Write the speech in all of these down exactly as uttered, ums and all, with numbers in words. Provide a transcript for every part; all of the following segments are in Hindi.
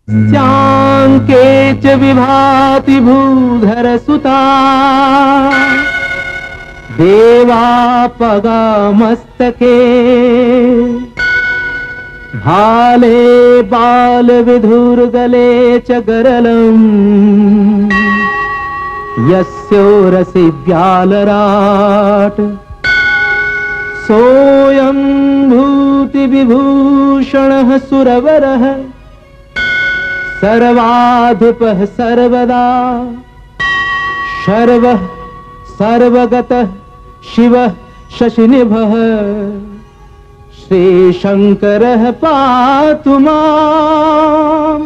श्यांके च विभाति भूधर सुता देवापगा मस्तके भाले बाल विधुर गले च गरलम यस्योरसि व्यालराट सोऽयं भूति विभूषणः सुरवरः सर्वाधिपः सर्वदा शर्वः सर्वगतः शिवः शशिनिभः श्रीशंकरः पातु माम्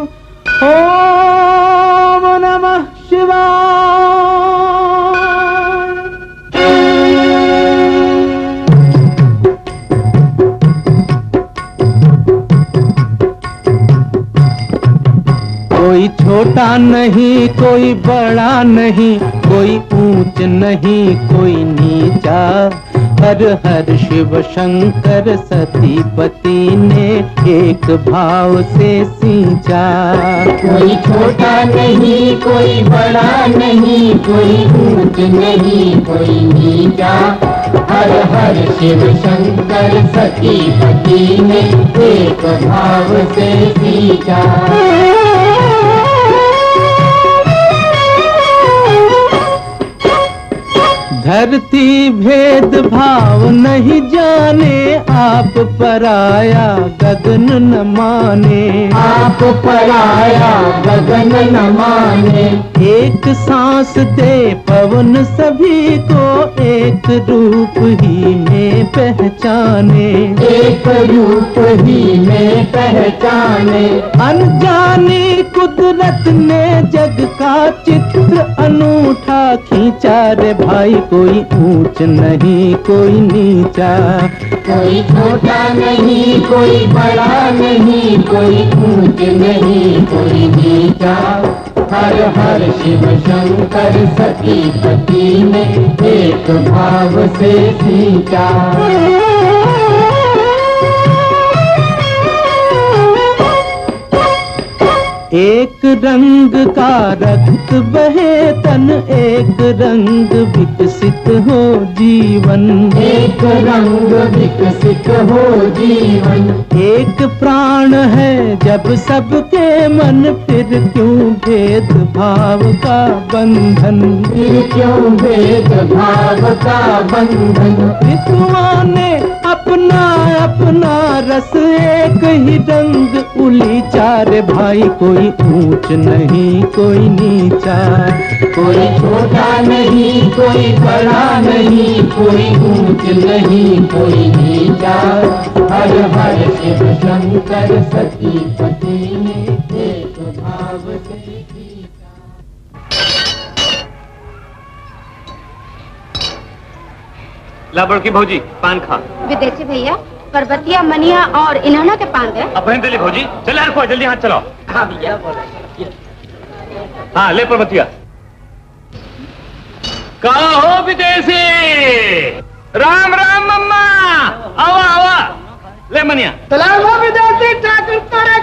ॐ नमः शिवाय। कोई छोटा नहीं कोई बड़ा नहीं कोई ऊंच नहीं कोई नीचा हर हर शिव शंकर सतीपति ने एक भाव से सींचा। कोई छोटा नहीं कोई बड़ा नहीं कोई ऊंच नहीं कोई नीचा हर हर शिव शंकर सतीपति ने एक भाव से सींचा। धरती भेद भाव नहीं जाने आप पराया गगन न माने आप पराया गगन न माने एक सांस दे पवन सभी को एक रूप ही में पहचाने एक रूप ही में पहचाने। अनजानी कुदरत ने जग का चित्र अनूठा खींचा रे भाई कोई ऊंच नहीं कोई नीचा कोई छोटा नहीं कोई बड़ा नहीं कोई ऊंच नहीं कोई नीचा हर हर शिव शंकर सतीपति ने एक भाव से सींचा। एक रंग का रक्त बहे तन एक रंग विकसित हो जीवन एक रंग विकसित हो जीवन। एक प्राण है जब सबके मन फिर क्यों भेद भाव का बंधन फिर क्यों भेद भाव का बंधन। ऋतुओं ने अपना अपना रस एक ही रंग उली चार भाई कोई ऊंच नहीं कोई नीचा कोई छोटा नहीं कोई बड़ा नहीं कोई ऊंच नहीं कोई नीचा हर हर शिव शंकर सतीपति ने एक भाव से सींचा। ला बड़की भौजी पान खा। विदेशी भैया पर्वतिया मनिया और इन्हाना के पान दे। अब दिल्ली भौजी चले हर जल्दी हाथ चलाओ। हाँ भैया हाँ ले पर्वतिया। कहा हो विदेशी राम राम मम्मा आवा आवा ले मनिया। सलाम हो विदेशी ठाकुर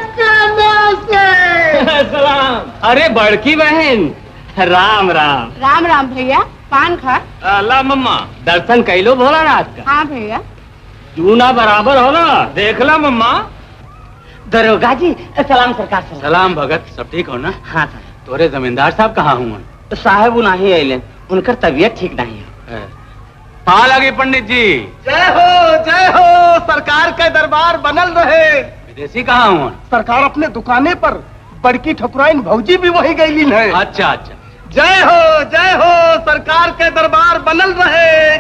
सलाम। अरे बड़की बहन राम राम। राम राम भैया पान खा। ला मम्मा दर्शन कैलो भोलानाथ का। हाँ भैया जूना बराबर हो ना देख ला मम्मा। दरोगा जी सलाम सरकार। सलाम भगत सब ठीक हो ना। हाँ सर। तोरे जमींदार साहब कहाँ हुए? साहब नहीं आइले उनकर तबीयत ठीक नहीं है। हाँ लगे पंडित जी। जय हो जय हो सरकार का दरबार बनल रहे। विदेशी कहाँ हुए? सरकार अपने दुकाने पर बड़की ठकुराइन भौजी भी वही गई है। अच्छा अच्छा। जय हो जय हो सरकार के दरबार बनल रहे।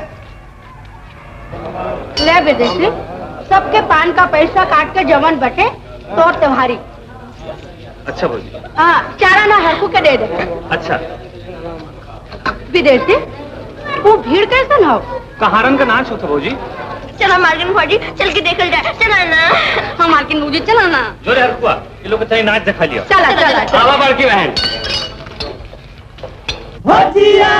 ले विदेशी सबके पान का पैसा काट के जवन बटे तो तुम्हारी। अच्छा भौजी। हाँ चारा ना हरकू के दे दे। अच्छा विदेशी वो भीड़ कैसे ना हो? कहारन का नाच होता भौजी। चला मालकिन भौजी चल के देखल जाए। चला ना। हाँ मालकिन भौजी चला ना। जोरे हरकुआ ये लोग चाहिए नाच दिखा लिया। चला चला आवा बड़की बहन। भजिया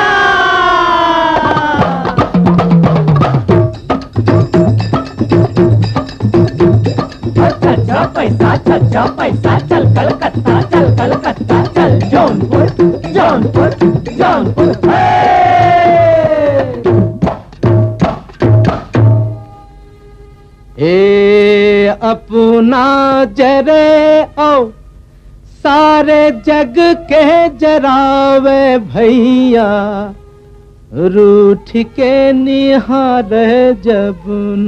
छज्जा पैसा छज्जा पैसा चल कलकत्ता कलकत्ता चल कलकत्ता चल जौनपुर जौनपुर जौनपुर ए अपना जरे ओ सारे जग के जरावे भैया रूठ के निहार जब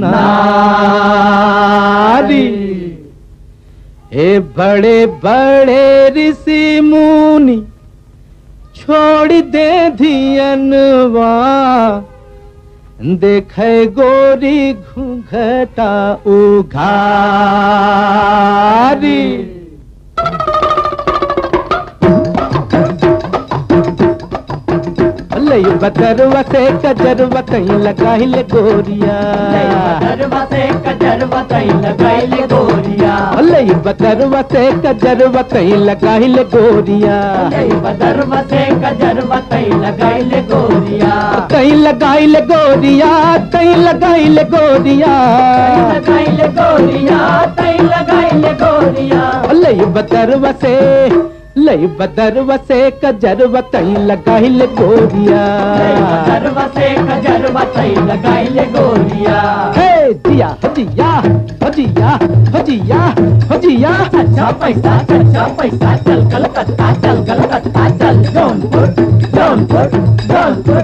नारी ए बड़े बड़े ऋषि मुनि छोड़ दे धियनवा देखे गोरी घूंघटा उघारी लई बदरवा से कजरवा कहीं लगाई ले गोरिया बदरवा से कजरवा कहीं लगाई ले गोरिया लई बदरवा से कजरवा कहीं लगाई ले गोरिया बदरवा से कजरवा कहीं लगाई ले गोरिया कहीं लगाई ले गोरिया कहीं लगाई ले गोरिया लगाई ले गोरिया कहीं लगाई ले गोरिया लई बदरवा से लई बदरवा से कजरवा कहीं लगाई ले गोरिया बदरवा से कजरवा कहीं लगाई ले गोरिया हे जिया जिया जिया जिया जिया अच्छा पैसा अच्छा पैसा चल कलकत्ता चल कलकत्ता चल जौनपुर जौनपुर जौनपुर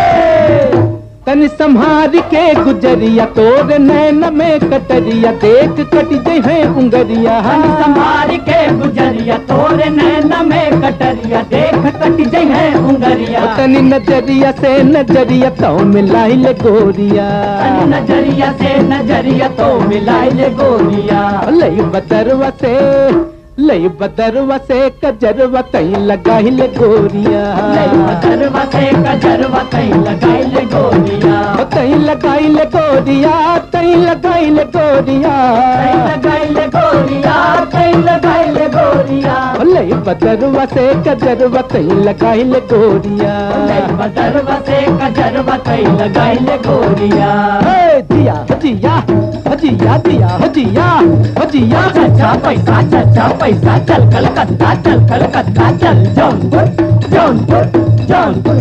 तन संहार के गुजरिया तोर नैन में कटरिया देख कट जे है उंगरिया संभार के गुजरिया तोर नैन में कटरिया देख कट जे है उंगरिया तनी नजरिया से नजरिया तो मिलाई ले गोरिया नजरिया से नजरिया तो मिलाई ले गोरिया लई बदरवा से लई बदरवा से कजरवा कहीं लगाई ले गोरिया बदरवा से कजरवा कहीं लगाई ले गोरिया कहीं लगाई ले गोरिया कहीं लगाई ले गोरिया कहीं लगाई ले गोरिया कहीं लगाई ले गोरिया लई बदरवा से कजरवा कहीं लगाई ले गोरिया बदरवा से कजरवा कहीं लगाई ले गोरिया जिया जिया जिया जिया जिया जिया अच्छा पैसा अच्छा पैसा चल कलकत्ता चल कलकत्ता चल जौनपुर जौनपुर जौनपुर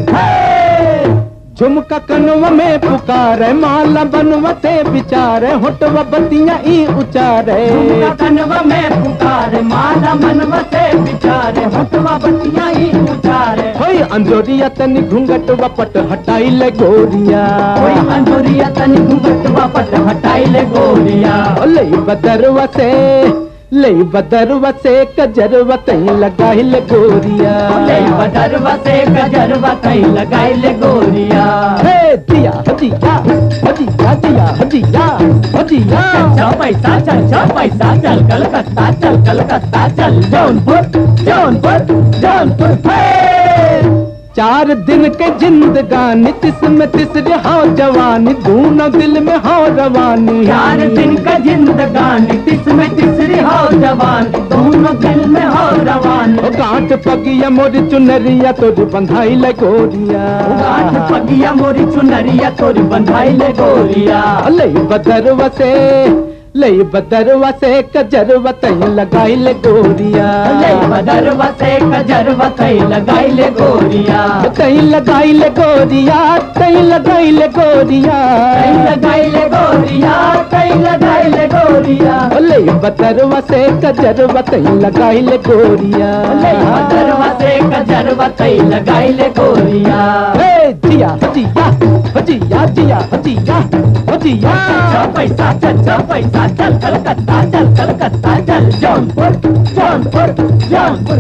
झुमका कनवा में पुकारे माला बनवा से बिचारे होटवा बतिया ई उचारे झुमका कनवा में पुकारे माला मनवा से बिचारे होटवा बतिया ई उचारे होई अंजोरिया तनी घूंघटवा पट हटाई ले गोरिया होई अंजोरिया तनी घूंघटवा पट हटाई ले गोरिया लई बदरवा से लई बदरवा से कजरवा कहीं लगाई ले गोरिया लई बदरवा से कजरवा कहीं लगाई ले गोरिया हे जिया जिया जिया जिया जिया जिया अच्छा पैसा अच्छा पैसा चल कलकत्ता चल कलकत्ता चल जौनपुर जौनपुर जौनपुर चार दिन के जिंदगानी तिस्म तिसरे हाउ जवानी दोनों दिल में हाउ रवानी चार दिन का जिंदगानी तिस्म तिसरे हाउ जवानी दोनों दिल में हाउ रवानी गांठ पगिया मोरी चुनरिया तोरी बंधाई ले गोरिया गांठ पगिया मोरी चुनरिया तोरी बंधाई ले गोरिया लई बदरवा से लई बदरवा से कजरवा कहीं लगाई ले गोरिया लई बदरवा से कजरवा कहीं लगाई ले गोरिया कहीं लगाई ले गोरिया कहीं लगाई ले गोरिया कहीं लगाई ले गोरिया कहीं लगाई ले गोरिया लई बदरवा से कजरवा कहीं लगाई ले गोरिया लई बदरवा से कजरवा कहीं लगाई ले गोरिया जिया जिया जिया जिया जिया जिया पैसा अच्छा पैसा चल कलकत्ता चल कलकत्ता चल जौनपुर जौनपुर जौनपुर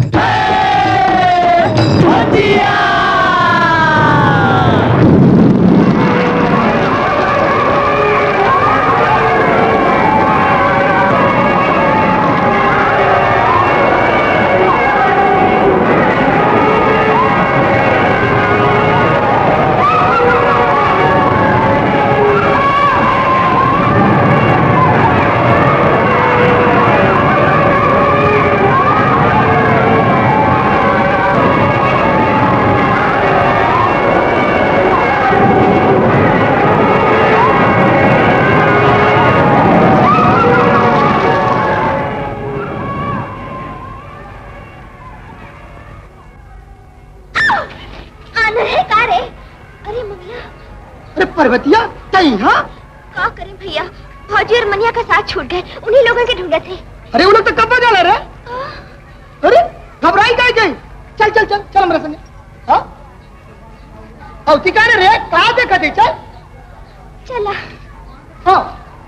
पर्वतिया तई हाँ क्या करें भैया, फौजी और मनिया का साथ छूट गए, उन्हीं लोगों के ढूंढे थे। अरे वो लोग तो कब बजा रहे? अरे घबराई गई गई। चल चल चल चल हमारे संगे। हाँ और ठिकाने रे कहाँ देखा थी? चल चला। हाँ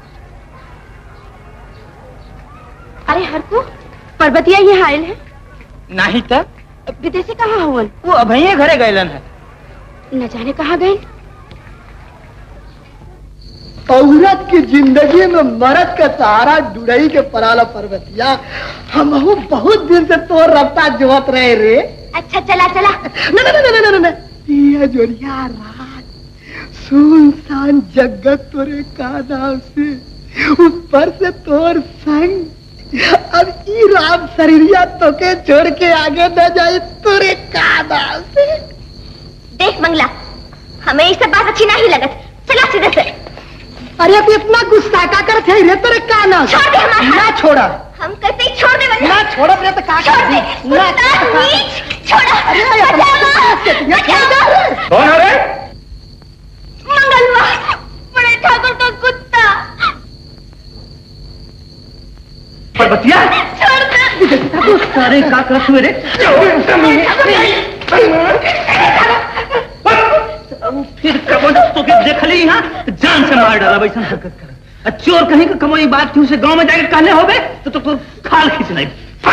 अरे हर को पर्वतिया ये हायल है नहीं तक विदेशी कहाँ हुवन? वो अभये घरे गैलन है। न जाने कहाँ गए। औरत की जिंदगी में मर्द का सहारा डुड़ई के पराला पर्वतिया। हम बहुत दिन से तो रफ्ता जोत रहे रे। अच्छा चला चला। न न न न न ये जोरिया रात सुनसान जगत तोरे का नाम से ऊपर से तोर संग। अब ई राम शरीरिया तो के छोड़ के आगे न जाए तोरे का नाम से। देख मंगला, हमें ये सब बात अच्छी नहीं लगत, चला सीधे से। अरे तू इतना गुस्सा का कर थे रे तोरे का नाम? छोड़ दे हमारा। ना छोड़ा। हम कहते ही छोड़ दे वरना। ना छोड़ा रे तो का छोड़ दे। ना छोड़ा। अरे कौन है रे? मंगलवा, बड़े ठाकुर का कुत्ता। पर्वतिया छोड़ दे। सारे का कर मेरे फिर कमोडो के देख ली यहाँ जान से मार डाला वैसा हरकत कर। चोर कहीं का कमोई बात थी उसे गांव में जाकर कहने हो बे तो तो, तो खाल खींच नहीं।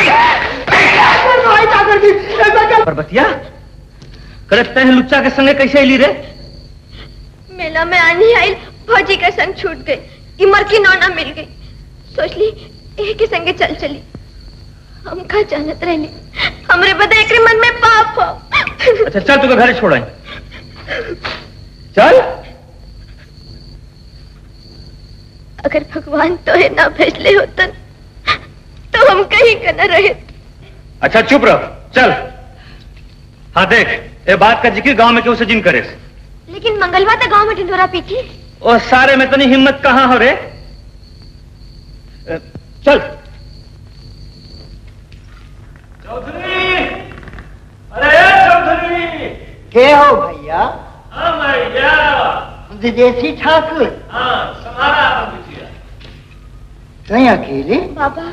पर्वतिया करते हैं लुच्चा के संगे कैसे ली रे? मेला में आनी आई, फौजी के संग छूट गई, इमर की नौना मिल गई, सोच ली एक के संगे चल चली। हम का जानत रहनी हमरे बदे एकरे मन में पाप हो। अच्छा चल तुझे घर छोड़ाई। चल। अगर भगवान तो है ना भेजले होतन तो हम कहीं का न रहे। अच्छा चुप रहो, चल। हाँ देख, ये बात का जिक्र गांव में क्यों से जिन करे। लेकिन मंगलवा तो गांव में ढिंढोरा पीटी। और सारे में तनी हिम्मत कहाँ हो रे? चल। चौधरी, अरे चौधरी। के हो भैया? हाँ भैया। विदेशी ठाकुर। हाँ तुम्हारा विदेशिया। कहीं अकेले? बाबा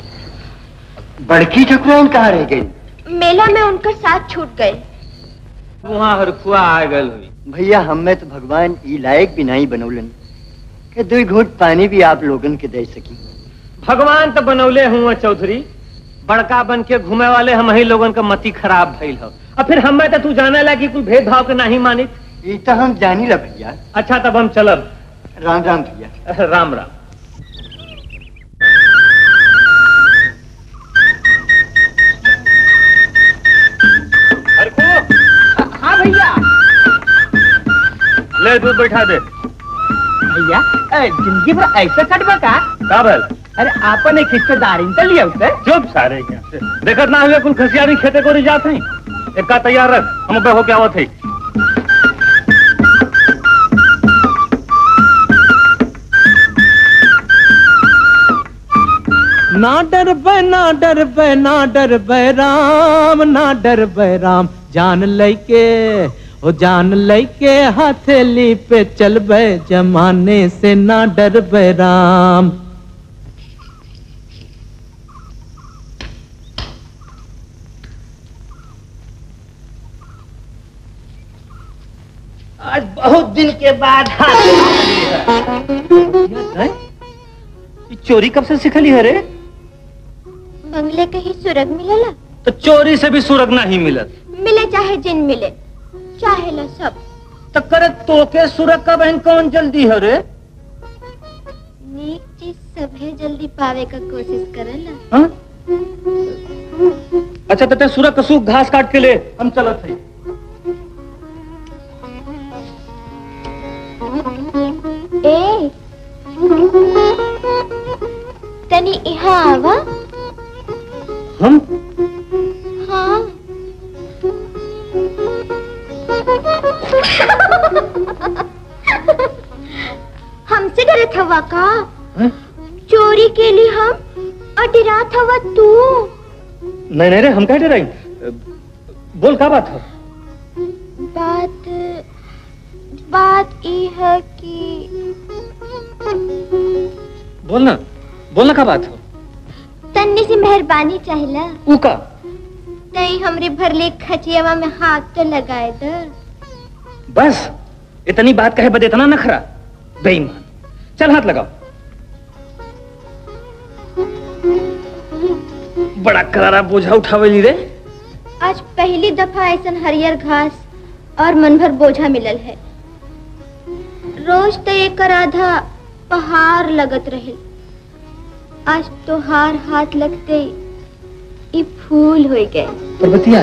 बड़की ठकुराइन कहाँ रह गई? मेला में उनका साथ छूट गए। वहाँ हरखुआ आ गल हुई। भैया हमें तो भगवान ई लायक भी नहीं बनौलन कि दो घूंट पानी भी आप लोगन के दे सकी। भगवान तो बनौले हुआ चौधरी, बड़का बन के घूमे वाले हम ही लोगन का मती खराब भइल हो। और फिर हमें तो तू जाने लगी कोई भेदभाव के नहीं मानित। ये तो हम जानी ला भैया। अच्छा तब हम चलब। राम राम भैया। राम राम। हाँ भैया। ले दूध बैठा दे। भैया जिंदगी भर ऐसा कटवा का? काबल अरे आपन एक हिस्सेदारी तो लिया उसे। चुप सारे क्या देखत ना हुए कुल खसियारी खेते को जाते हैं। एक का तैयार रख, हम हो क्या होते। ना डर बे ना डर बे ना डर बे राम, ना डर बे राम, जान लैके ओ जान लैके हथेली पे चल बे, जमाने से ना डर बे राम। आज बहुत दिन के बाद चोरी कब से सिखली है रे? बंगले कहीं सुरग मिलेला तो चोरी से भी सुरग नहीं मिलत। मिले चाहे जिन मिले, चाहे ला सब। तो करे तो के सुरग का बहन कौन जल्दी है रे? नीक चीज सभे जल्दी पावे का कोशिश करेला। हाँ? अच्छा तो ते सुरग का सूख घास काट के ले, हम चलत है। ए तनी यहाँ आवा। हम? हाँ। हमसे डरे थवा का? है? चोरी के लिए हम और डरा थवा तू? नहीं नहीं रे, हम क्या डराई? बोल क्या बात है? बात बात ये है कि बोलना बोलना का बात हो? तन्नी से मेहरबानी चाहिला। उका तई हमरे भरले खचियावा में हाथ तो लगाए दे। बस इतनी बात कहे बदे इतना नखरा बेईमान। चल हाथ लगाओ। बड़ा करारा बोझा उठावेली रे। आज पहली दफा ऐसा हरियर घास और मन भर बोझा मिलल है। रोज तो एक आधा पहाड़ लगत रहे। आज तो हार हाथ लगते ये फूल हो गए। पर्वतिया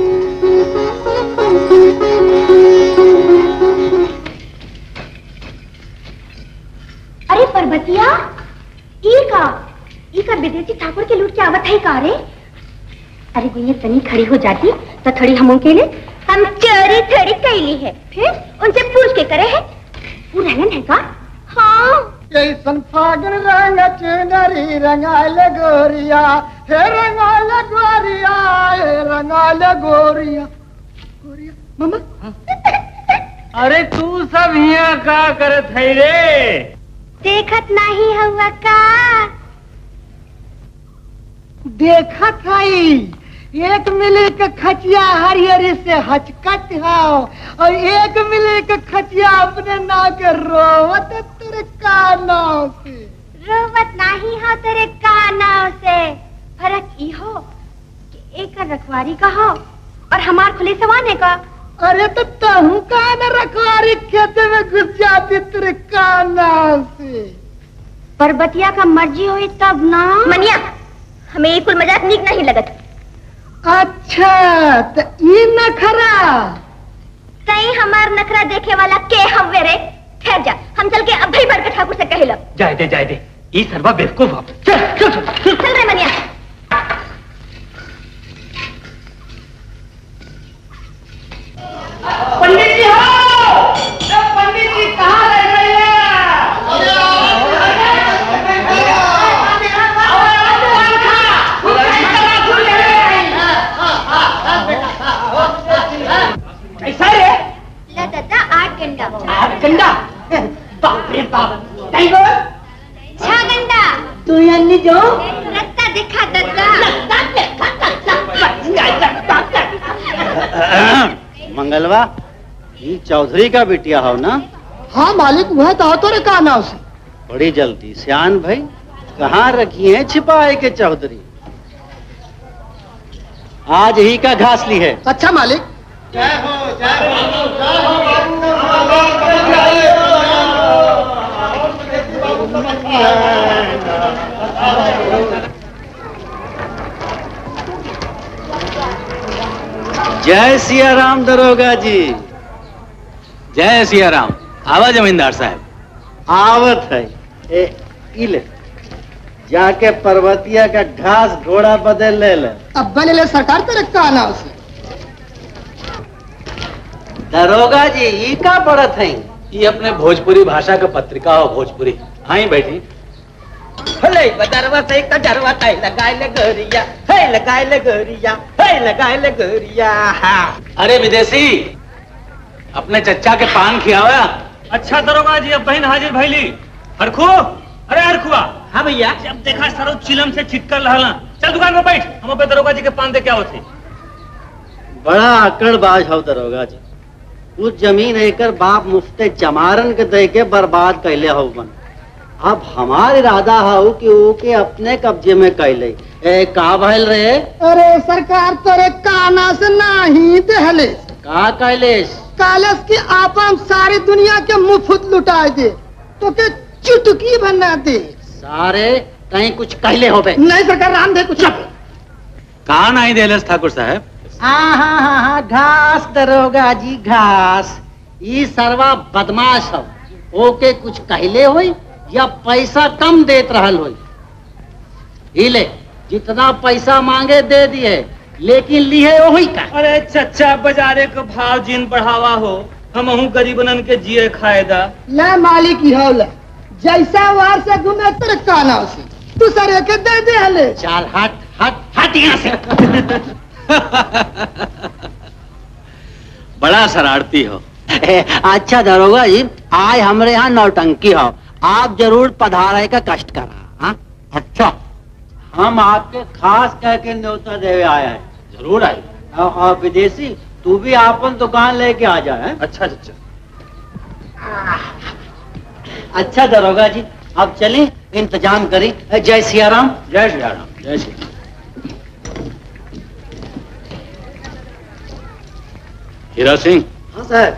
अरे पर्वतिया, ई का ई का विदेशी ठाकुर के लूट के आवत है का रे? अरे गुइया तनी खड़ी हो जाती तो थोड़ी हम के लिए हम चोरी थोड़ी कैली है, फिर उनसे पूछ के करे है। वो रंगन है का? हाँ कैसन फागुन रंग चुनरी रंगाल गोरिया, हे रंगाल गोरिया, हे रंगाल गोरिया। गोरिया मामा अरे तू सब यहाँ का करत है रे? देखत नहीं हुआ का? देखत हई एक मिले के खचिया हरियरी से हचकट है और एक मिले के खचिया अपने ना के रोवत तेरे कानों से। रोवत नहीं हो तेरे कानों से। फर्क ई हो कि एक रखवारी का हो और हमार खुले सवाने का। अरे तो तहु कान रखवारी खेते में घुस जाती तेरे कानों से। पर्वतिया का मर्जी हुई तब ना। मनिया हमें ये कुल मजाक नीक नहीं लगत। अच्छा तो ये नखरा कहीं हमार नखरा देखे वाला के हवे रे? ठहर जा, हम चल के अब भाई भर के ठाकुर से कहे लो। जाए दे जाए दे, ये सर्वा बेवकूफ हो। चल चल चल चल रे मनिया। पंडित जी हो, पंडित जी कहाँ रह गए हैं? ऐसा है? ला दादा आठ गंडा। आठ गंडा? बाप रे बाप। नहीं बोल? छह गंडा। तू यानी जो? रत्ता दिखा दादा। रत्ता दिखा दादा। मंगलवा, ये चौधरी का बिटिया हो ना? हाँ मालिक, वह तो तो रे का नाव से। बड़ी जल्दी सियान भाई, कहाँ रखी है छिपाए के चौधरी? आज ही का घास ली है। अच्छा मालिक। जय हो जय हो जय हो। जय सिया राम दरोगा जी। जय सिया राम। आवा जमींदार साहब। आवत है। ए, इले जाके पर्वतिया का घास घोड़ा बदल ले ले। अब बने ले सरकार तेरे का नाव से। दरोगा जी ये का पड़त है? ये अपने भोजपुरी भाषा का पत्रिका हो भोजपुरी। हाँ बैठी। हले बदरवा से कजरवा तय लगाए ले गोरिया, हे लगाए ले गोरिया, हे लगाए ले गोरिया। अरे विदेशी, अपने चच्चा के पान खियावा। अच्छा दरोगा जी, अब बहन हाजिर भैली। हरखू, अरे हरखुआ। हाँ भैया। जब देखा सरो चिलम से छिटकर लहला। चल दुकान में बैठ, हम अपने दरोगा जी के पान दे क्या होते। बड़ा अकड़बाज हो दरोगा जी। उस जमीन एकर बाप मुफ्ते चमारन के दे के बर्बाद कैले हो बन। अब हमार इरादा हो कि ओके अपने कब्जे में कैले। ए का भइल रे? अरे सरकार तेरे काना से नहीं दहले। का कैलेश? कालस की आपा सारी दुनिया के मुफ्त लुटा दे तो के चुटकी बना दे। सारे कहीं कुछ कहले हो बे? नहीं सरकार, राम दे कुछ। कहाँ नहीं देलस ठाकुर साहब? हाँ हाँ हाँ हाँ घास दरोगा जी घास। ये सर्वा बदमाश हो। ओके कुछ कहले होई या पैसा कम देत रहल होई? हिले जितना पैसा मांगे दे दिए, लेकिन लिए वही का। अरे चच्चा, बाजारे के भाव जिन बढ़ावा हो, हम हूँ गरीबनन के जिए खाएदा। ले मालिक ही हो ले, जैसा वार से घूमे तेरे काना से तू सरे के दे दे हले। चल हट हट हट यहाँ से। बड़ा शरारती हो। अच्छा दरोगा जी, आज हमारे यहाँ नौटंकी हो, आप जरूर पधारे का कष्ट करा। हाँ अच्छा, हम आपके खास कह के न्योता देवे आया है। जरूर आए। और विदेशी तू भी आपन दुकान लेके आ जाए। अच्छा अच्छा अच्छा दरोगा जी, अब चलें, इंतजाम करें। जय सिया राम। जय सिया राम। जय सिया राम। हीरा सिंह। हाँ सर।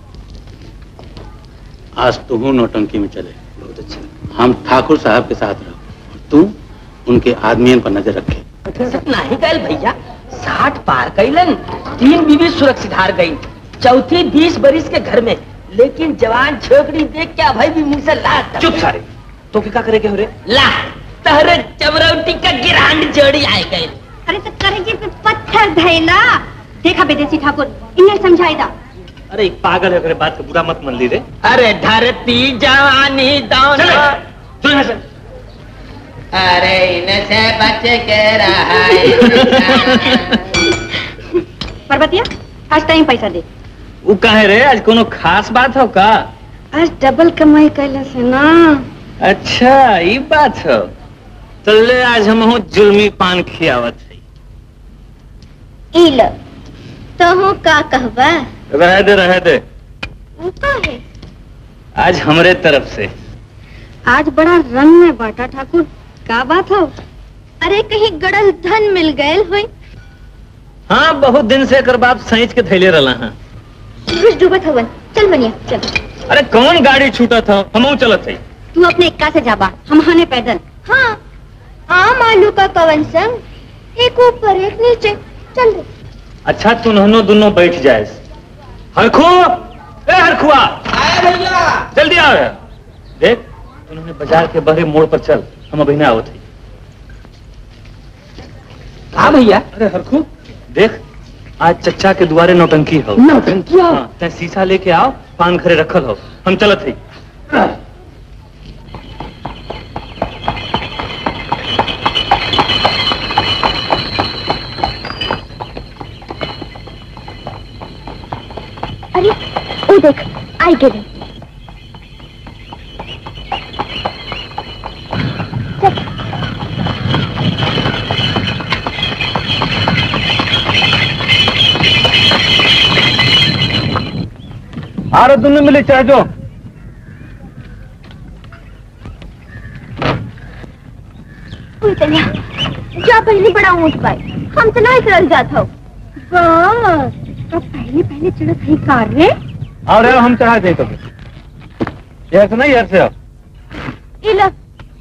आज तुम नौटंकी में चले। बहुत अच्छा। हम ठाकुर साहब के साथ रहो, तू उनके आदमियों पर नजर रखे। नहीं गए भैया, साठ पार कैलन, तीन बीवी सुरक्षित हार गई, चौथी बीस बरिस के घर में, लेकिन जवान छोकरी देख क्या भाई भी मुंह से ला। चुप सारे, तो क्या करेगे हो रे? ला तहरे चमरौटी का गिरांड जोड़ी आए गए। अरे तो करेजे पे पत्थर धैला। देखा विदेशी ठाकुर, इन्हें समझाई दा। अरे एक पागल है, बात का बुरा मत मान ली रे। अरे धरती जवानी दाना, अरे इनसे बच के रहा। पर्वतिया, आज टाइम पैसा दे। वो कहे रे, आज कोनो खास बात हो का? आज डबल कमाई कैला से ना। अच्छा ये बात हो, चले आज हम हो जुल्मी पान खियावत है। इल तो हूँ का कहवा? रह दे रह दे। वो का है? आज हमरे तरफ से। आज बड़ा रंग में बांटा ठाकुर, का बात हो? अरे कहीं गड़ल धन मिल गए हुई? हाँ, बहुत दिन से कर बाप सहीच के थैले रला हाँ। घुस डूबत हवन, चल बनिया चल। अरे कौन गाड़ी छूटा था, हम चलत है। तू अपने इक्का से जाबा, हम हाने पैदल। हाँ, आम आलू का कवन संग, एक ऊपर एक नीचे, चल रे। अच्छा तू नहनो दोनों बैठ जाए। हरखू, ए हरखुआ, आया भैया, जल्दी आ। देख उन्होंने बाजार के बहरे मोड़ पर चल, हम अभी ना आवत है। हाँ भैया। अरे हरखू देख, आज चच्चा के द्वारे नौटंकी हो। नौटंकी हो? हाँ, तै शीशा लेके आओ, पान घरे रखल हो, हम चलत है। अरे वो देख, आई गए। अरे दोनों मिले चाहे जो। जा पहले बड़ा ऊंच पाए, हम तो नहीं चल जाता। बस तो पहले पहले चढ़त है कार रे। और हम चढ़ा दे तो यार से नहीं यार से इला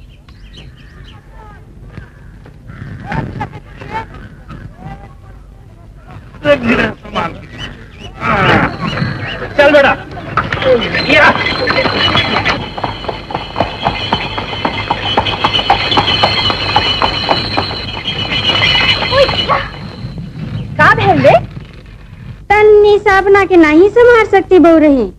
चल बेटा। या का भेल रे? तन्नी साबना के नहीं संभाल सकती बहु रही।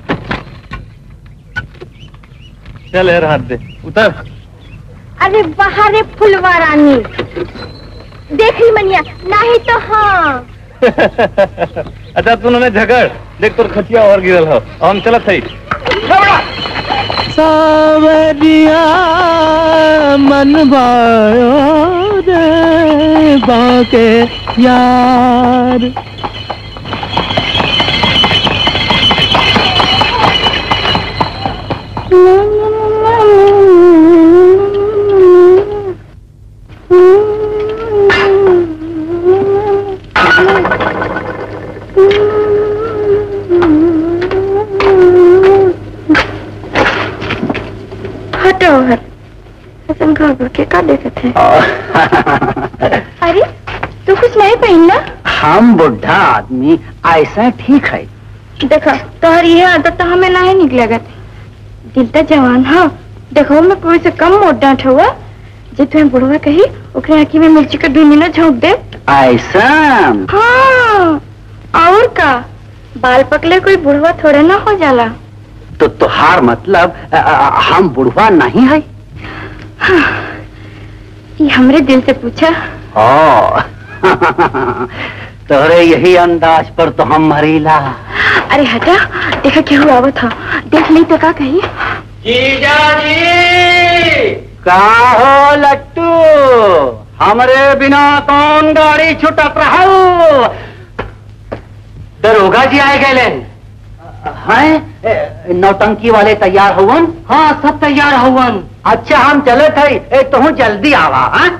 चल यार हाथ दे, उतर। अरे बाहर रे फुलवा रानी, देख ली मनिया, नहीं तो हाँ। अच्छा तू न झगड़, देख तोर खटिया और गिरल हो, हम चलत है। सावरिया मन भायो रे बाके यार। के का देखे थे? अरे तू कुछ नहीं पहनना? हम बुढ़ा आदमी ऐसा ठीक है। देखा तोहर ये आदत तो हमें नहीं निकलेगा। दिल तो जवान हो, देखो मैं कोई से कम मोट डांट हुआ जे तुम्हें बुढ़वा कही ओकरे आँखी में मिर्ची का दो मिनट झोंक दे। ऐसा? हाँ और का, बाल पकले कोई बुढ़वा थोड़े ना हो जाला। तो तुहार मतलब आ, आ, हम बुढ़वा नहीं है? हाँ, ये हमरे दिल से पूछा। ओ तोरे यही अंदाज पर तो हम मरीला। अरे हटा, देखा क्या हुआ वो था, देख ली तो का कही। जीजा जी का हो लट्टू, हमरे बिना कौन गाड़ी छुटक रहा। दरोगा जी आए गए लेन हैं? नौटंकी वाले तैयार हुवन? हाँ सब तैयार हुवन। अच्छा हम चले थे, ए तो जल्दी आवा। हाँ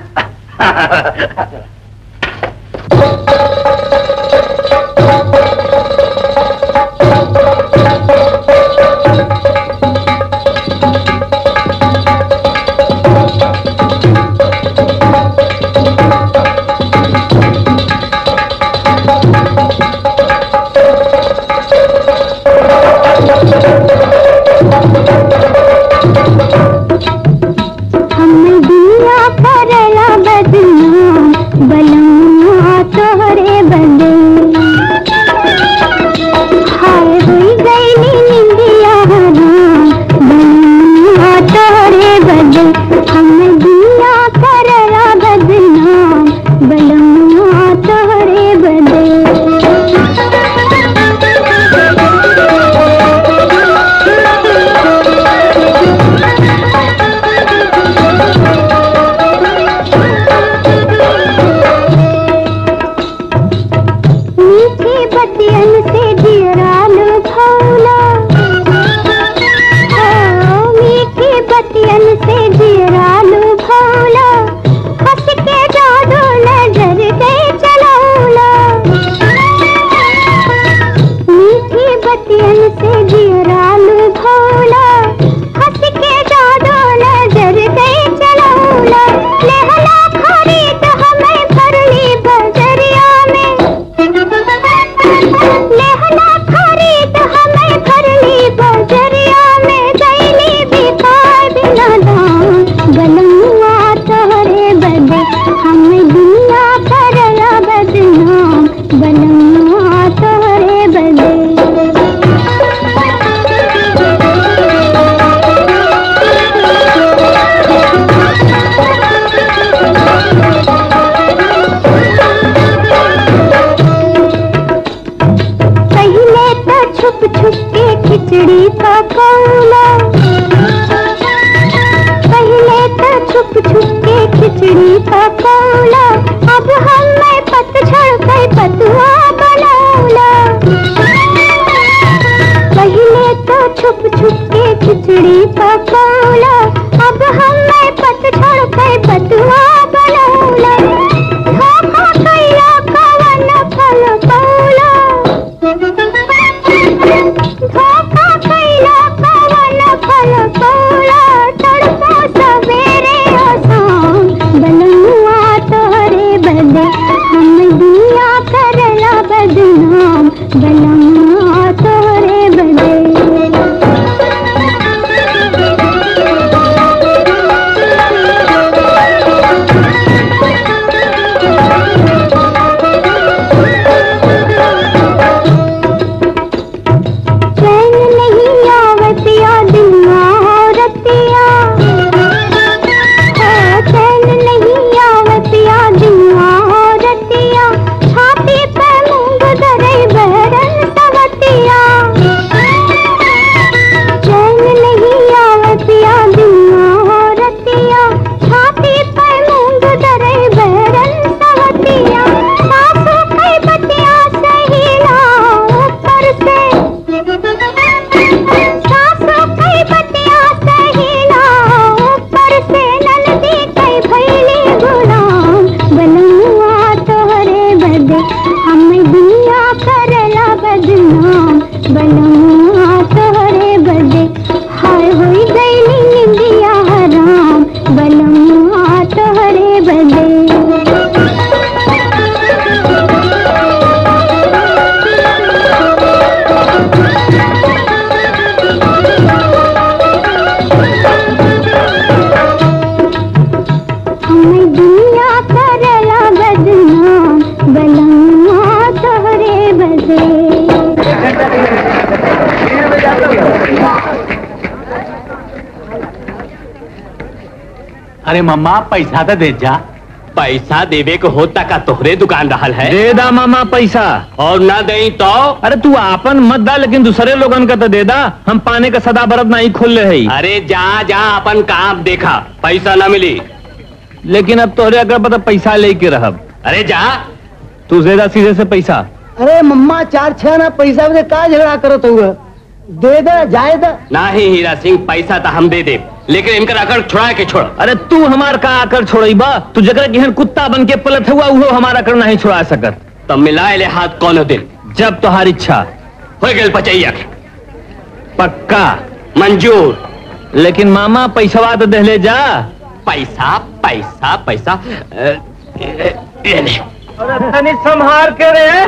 अरे मम्मा पैसा तो दे जा। पैसा देवे को होता का तोहरे दुकान रहल है। दे दा मामा पैसा। और ना दे तो? अरे तू आपन मत दा, लेकिन दूसरे लोगन का तो दे दा। हम पाने का सदा बरत नहीं खोल ले है। अरे जा जा अपन काम देखा, पैसा ना मिली। लेकिन अब तोहरे अगर पता पैसा लेके रहब। अरे जा तू दे दा सीधे से पैसा। अरे मम्मा चार छह ना पैसा में का झगड़ा करत हुआ, दे दे जाए दे। नहीं हीरा सिंह, पैसा तो हम दे दे, लेकिन इनका आकर छुड़ा के छोड़। अरे तू हमार का आकर छोड़ई बा, तू जगह की कुत्ता बन के पलट हुआ वो हमारा कर नहीं छुड़ा सकत। तब मिलाए ले हाथ कौन दिन, जब तुम्हारी इच्छा हो गए पचैया के। पक्का मंजूर। लेकिन मामा पैसा तो दे ले जा। पैसा पैसा पैसा ए, ए, ए, ले। अरे तनी संभार के रे,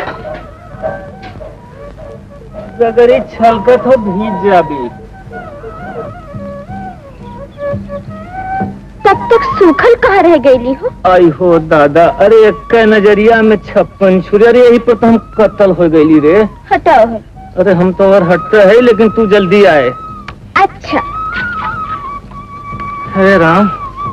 जगरी छलकत हो भीज जाबी। तब तक सूखल कहाँ रह गई हो? आई हो दादा, अरे एक नजरिया में छप्पन छुरी, अरे यही पर तो हम कत्ल हो गई रे। हटाओ है। अरे हम तो और हटते है, लेकिन तू जल्दी आए। अच्छा हे राम।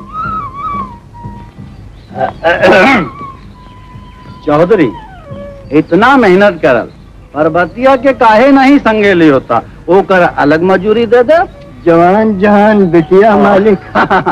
चौधरी इतना मेहनत करल, पर्वतिया के काहे नहीं संगेली होता, वो कर अलग मजूरी दे दे। जवान जहान बिटिया मालिक।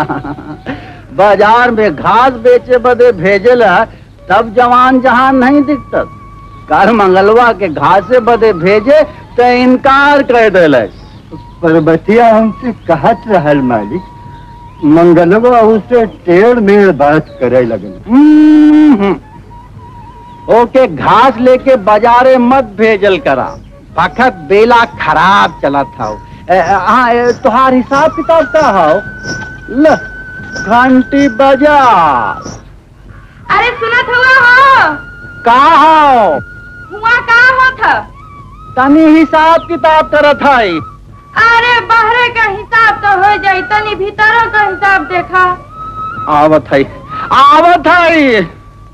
बाजार में घास बेचे बदे भेजेला, तब जवान जहान नहीं दिखता। कर मंगलवा के घासे बदे भेजे तो इनकार कर देले। पर्वतिया हमसे कहत रहल मालिक, मंगलवा उसे टेढ़ मेढ़ बात करे लगल। ओके घास लेके बाजारे मत भेजल करा, वक्त बेला खराब चला था। हाँ तुहार हिसाब किताब का हो? ल घंटी बजा। अरे सुनत हुआ हो? का हो? हुआ का हो था? तनी हिसाब किताब करत है। अरे बाहरे का हिसाब तो हो जाए, तनी भीतरों का हिसाब देखा। आवत है आवत है।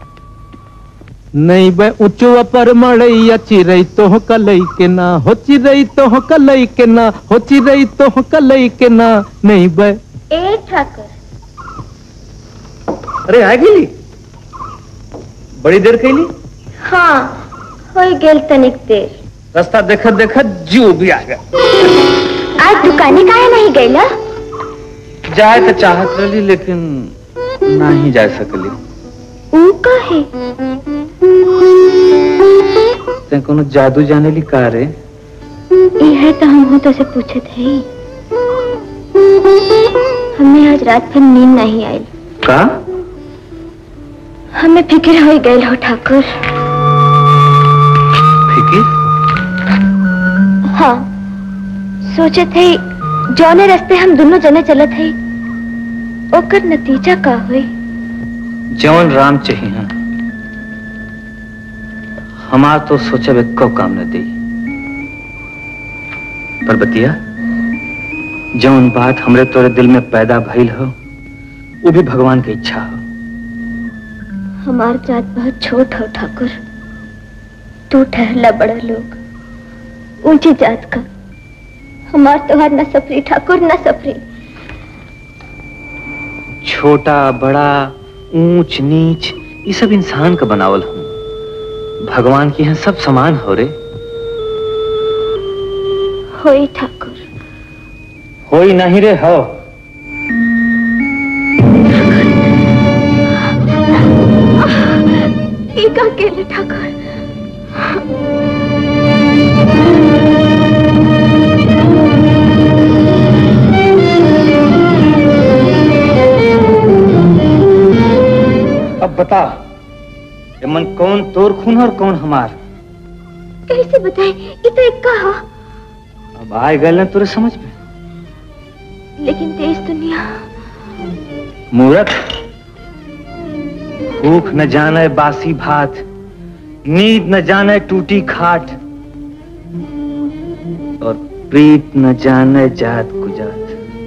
नहीं बे ऊंचो पर मड़ैया चिरई तो हो कलई के ना, हो चिरई तो हो कलई के ना, हो चिरई तो हो कलई के ना। नहीं बे ए ठाकर। अरे आ गई, बड़ी देर कैली। हाँ हो गेल तनिक देर। रास्ता देखत देखत जीव भी आ गया। आज दुकाने काहे नहीं गईला? जाए तो चाहत रही, लेकिन नहीं जा सकली। ऊ काहे? ते कोनो जादू जाने ली का रे? यह तो हम हो तो से पूछे थे। हमें आज रात भर नींद नहीं आई। का? हमें फिक्र हो गई हो ठाकुर। फिक्र? हाँ सोचे थे जौने रास्ते हम दोनों जने चले थे, ओकर नतीजा का हुई। जवन राम चाहिए हमार तो सोचे को काम न दी। पर बतिया जवन बात हमरे तोरे दिल में पैदा भइल हो, वो भी भगवान की इच्छा हो। हमार जात बहुत छोट हो ठाकुर, तू ठहरला बड़ा लोग, ऊंची जात का। हमार तोहार न सफरी ठाकुर, न सफरी। छोटा बड़ा ऊंच नीच ये सब इंसान का बनावल हो, भगवान की हैं सब समान हो रे। होई ठाकुर। होई नहीं रे हो। एक अकेले ठाकुर। अब बता ये मन कौन तोर खून और कौन हमार? कैसे बताए? ये तो एक कहा। अब आए गए ना तुरे समझ में। लेकिन देश दुनिया मूर्ख, भूख न जाने बासी भात, नींद न जाने टूटी खाट, और प्रीत न जाने जात कुजात।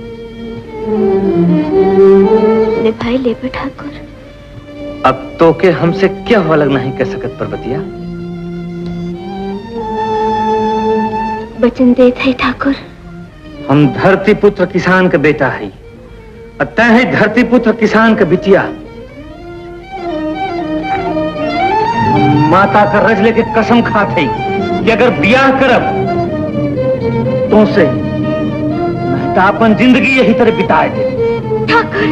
निभाई ले ठाकुर। अब तो के हमसे क्या हो अलग नहीं कर सकत पर्वतिया। वचन दे थे ठाकुर। हम धरती पुत्र किसान का बेटा है, तय है धरती पुत्र किसान का बिटिया। माता का रज लेके कसम खाते कि अगर ब्याह करब तो से नहीं तो अपन जिंदगी यही तरह बिताए दे। ठाकुर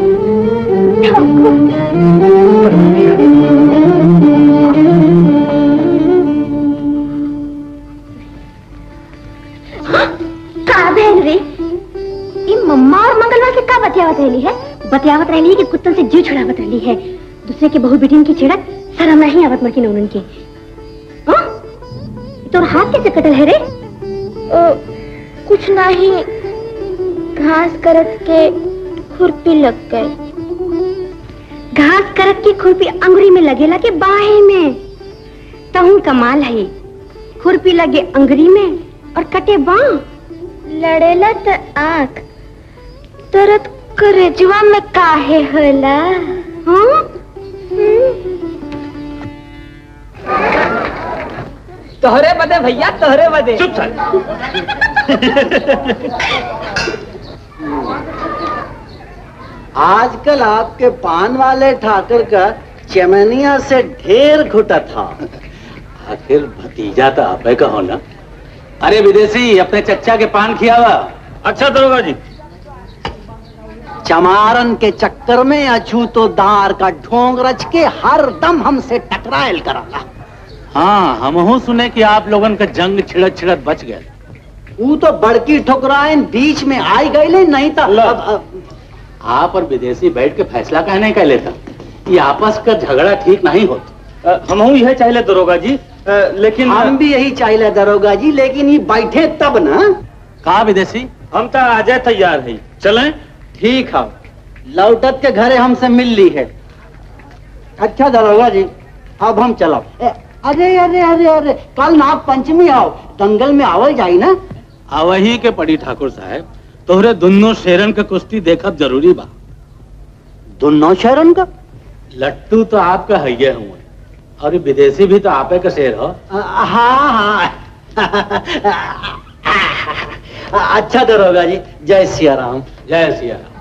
का बहन रे, ये मम्मा और मंगलवार के का बतियावत रहली है? बतियावत रहली है कि कुत्तन से जीव छुड़ावत रहली है। दूसरे के बहू बेटिन की छिड़क शर्म नहीं आवत मरकी नौनन के। हाँ? तोर हाथ कैसे कटल है रे? ओ, कुछ नहीं, घास करत के खुरपी लग गई। घास करत की खुरपी अंगुरी में लगेला के बाहे में? तहु कमाल है, खुरपी लगे अंगुरी में और कटे बाह। लड़ेला त आँख, दर्द करेजवा में काहे होला? हाँ? तोहरे बदे भैया, तोहरे बदे। चुप कर। आजकल आपके पान वाले ठाकुर का चमनिया से ढेर घुटा था। आखिर भतीजा तो आप का हो ना। अरे विदेशी, अपने चच्चा के पान खियावा। अच्छा दरोगा जी। चमारन के चक्कर में अछूतो दार का ढोंग रच के हर दम हमसे टकरायल कराला। हाँ, हमहू सुने कि आप लोगन का जंग छिड़त छिड़त बच गए। वो तो बड़की ठुकराइन बीच में आई गई, नहीं था। अब, अब... आप और विदेशी बैठ के फैसला कहने का लेता, ये आपस का झगड़ा ठीक नहीं होता। हमहू यही चाहिए दरोगा जी, आ, लेकिन हम भी यही चाहिए दरोगा जी, लेकिन ये बैठे तब ना। कहा विदेशी? हम तो आ जाए तैयार है, चलें? ठीक है, लौटत के घरे हमसे मिल ली है। अच्छा दरोगा जी, अब हम चलो। अरे अरे अरे अरे, कल नाग पंचमी आओ, दंगल में आवल जाई ना। आवही के पड़ी ठाकुर साहब, तोहरे दोनों शेरन के कुश्ती देखब जरूरी बा। दोनों शेरन का? लट्टू तो आपका है हुए, और विदेशी भी तो आपे का शेर हो। हाँ हाँ। अच्छा दरोगा जी, जय सिया राम। जय सिया राम।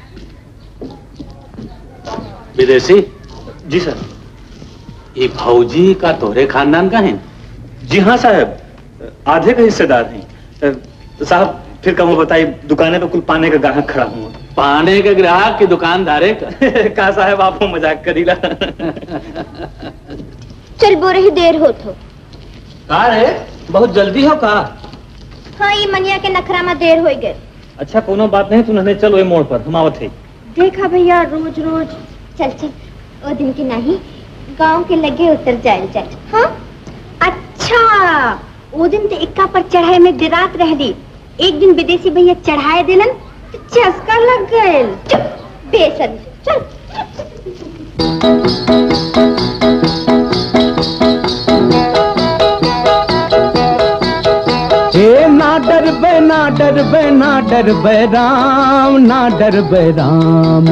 विदेशी जी सर। ये भौजी का तोरे खानदान का है? जी हाँ साहब, आधे का हिस्सेदार हैं। साहब फिर कहो बताइए, दुकाने पे कुल पाने का ग्राहक खड़ा हूँ। पाने के ग्राहक की दुकानदारे का? का साहब आप मजाक करीला। चल बोरे ही देर हो तो। का रे, बहुत जल्दी हो का? हाँ, ये मनिया के नखरा में देर हो गए। अच्छा कोनो बात नहीं, तू नहीं चल वही मोड़ पर, हम आवत है। देखा भैया, रोज रोज चल चल, वो दिन के नहीं गांव के लगे उतर जाए जाए। हाँ अच्छा, वो दिन तो इक्का पर चढ़ाई में दिरात रह दी। एक दिन विदेशी भैया चढ़ाए दिलन तो चस्का लग गए। चुप बेसन, चल। ए ना डर बे ना डर बे ना डर बे राम, ना डर बे राम।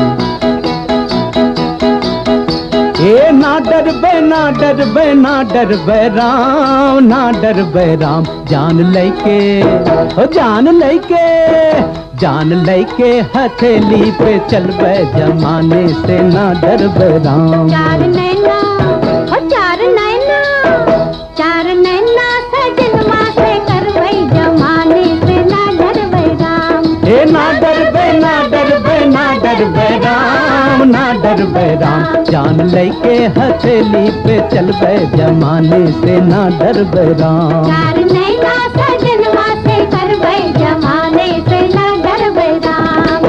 ए ना डर बे ना डर बे ना डर बे राम, ना डर बे राम। जान लेके ओ जान लेके जान लेके हथेली पे चल बे जमाने से, ना डर बे राम। चार नैना ओ चार नैना, चार नैना सजनवा से कर वही जमाने से, ना डर बे राम। ए ना डर बे ना डर बे ना डर बे राम, ना डर बे राम। जान लेके हथेली पे चल बे जमाने से, ना डर बे राम। चार नैना सजनवा से कर वही जमाने से, ना डर बे राम।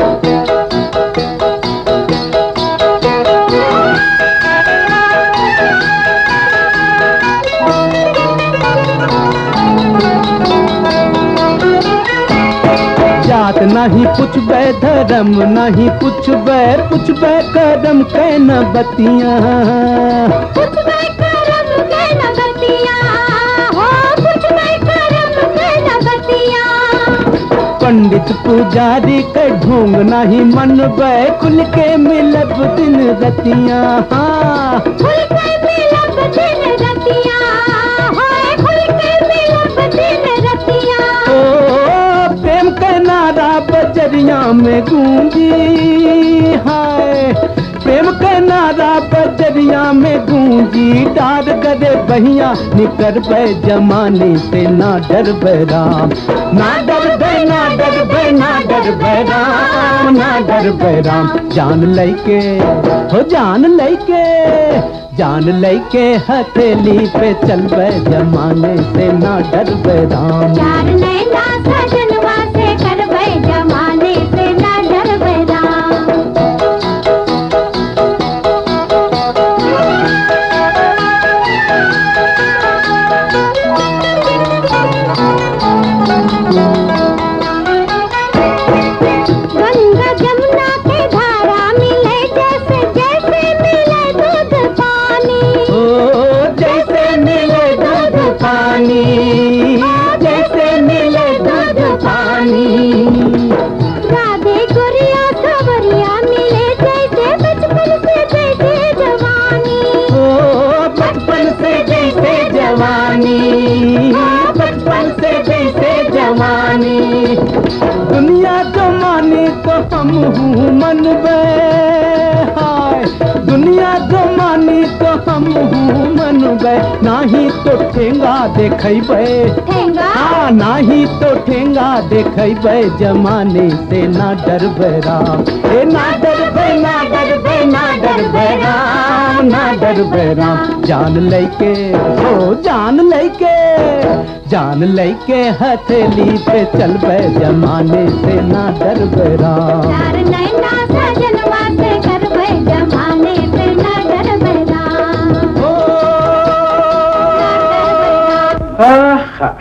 जात नहीं पुछबे, धर्म नहीं पुछबे, पुछबे करम के न बतिया। पुछबे करम के न बतिया, हो पुछबे करम के न बतिया। पंडित पुजारी के ढोंग नहीं मनबे, खुल के मिलब दिन रतिया। हाँ खुल के मिलब दिन रतिया, होए खुल के मिलब दिन रतिया। ओ प्रेम का नारा बजरिया में गूंजी, हाय प्रेम का नारा सारा बजरिया में गूंजी डार गरे बहिया निकर बे जमाने से ना डर बे राम, ना डर बे ना डर बे ना डर बे राम, ना डर बे राम। जान लैके हो जान लैके जान लैके हथेली पे चल बे जमाने से ना डर बे राम। चार नैना सजनवा से कर बे जमाने से ना डर बे राम। गंगा जमुना के धारा मिले जैसे जैसे मिले दूध पानी, ओ जैसे मिले दूध पानी, जैसे मिले दूध पानी। राधे गुड़िया खबरिया मिले जैसे बचपन से जैसे जवानी, ओ बचपन से जैसे जवानी, बचपन से जैसे जवानी। दुनिया जो माने तो हम हूँ मन बे, हाय दुनिया जो मानी तो हम हूँ मन बे। नाही तो ठेंगा देखै बे, ठेंगा हाँ नाही तो ठेंगा देखै बे जमाने से ना डर बे राम। ए ना डर बे ना डर बे ना डर बे राम, ना डर बे राम। जान लैके हो जान लैके जान लैके हथेली पे चल बे जमाने से ना डर बे राम। चार नैना सजनवा से कर बे जमाने से ना डर बे राम। आहा,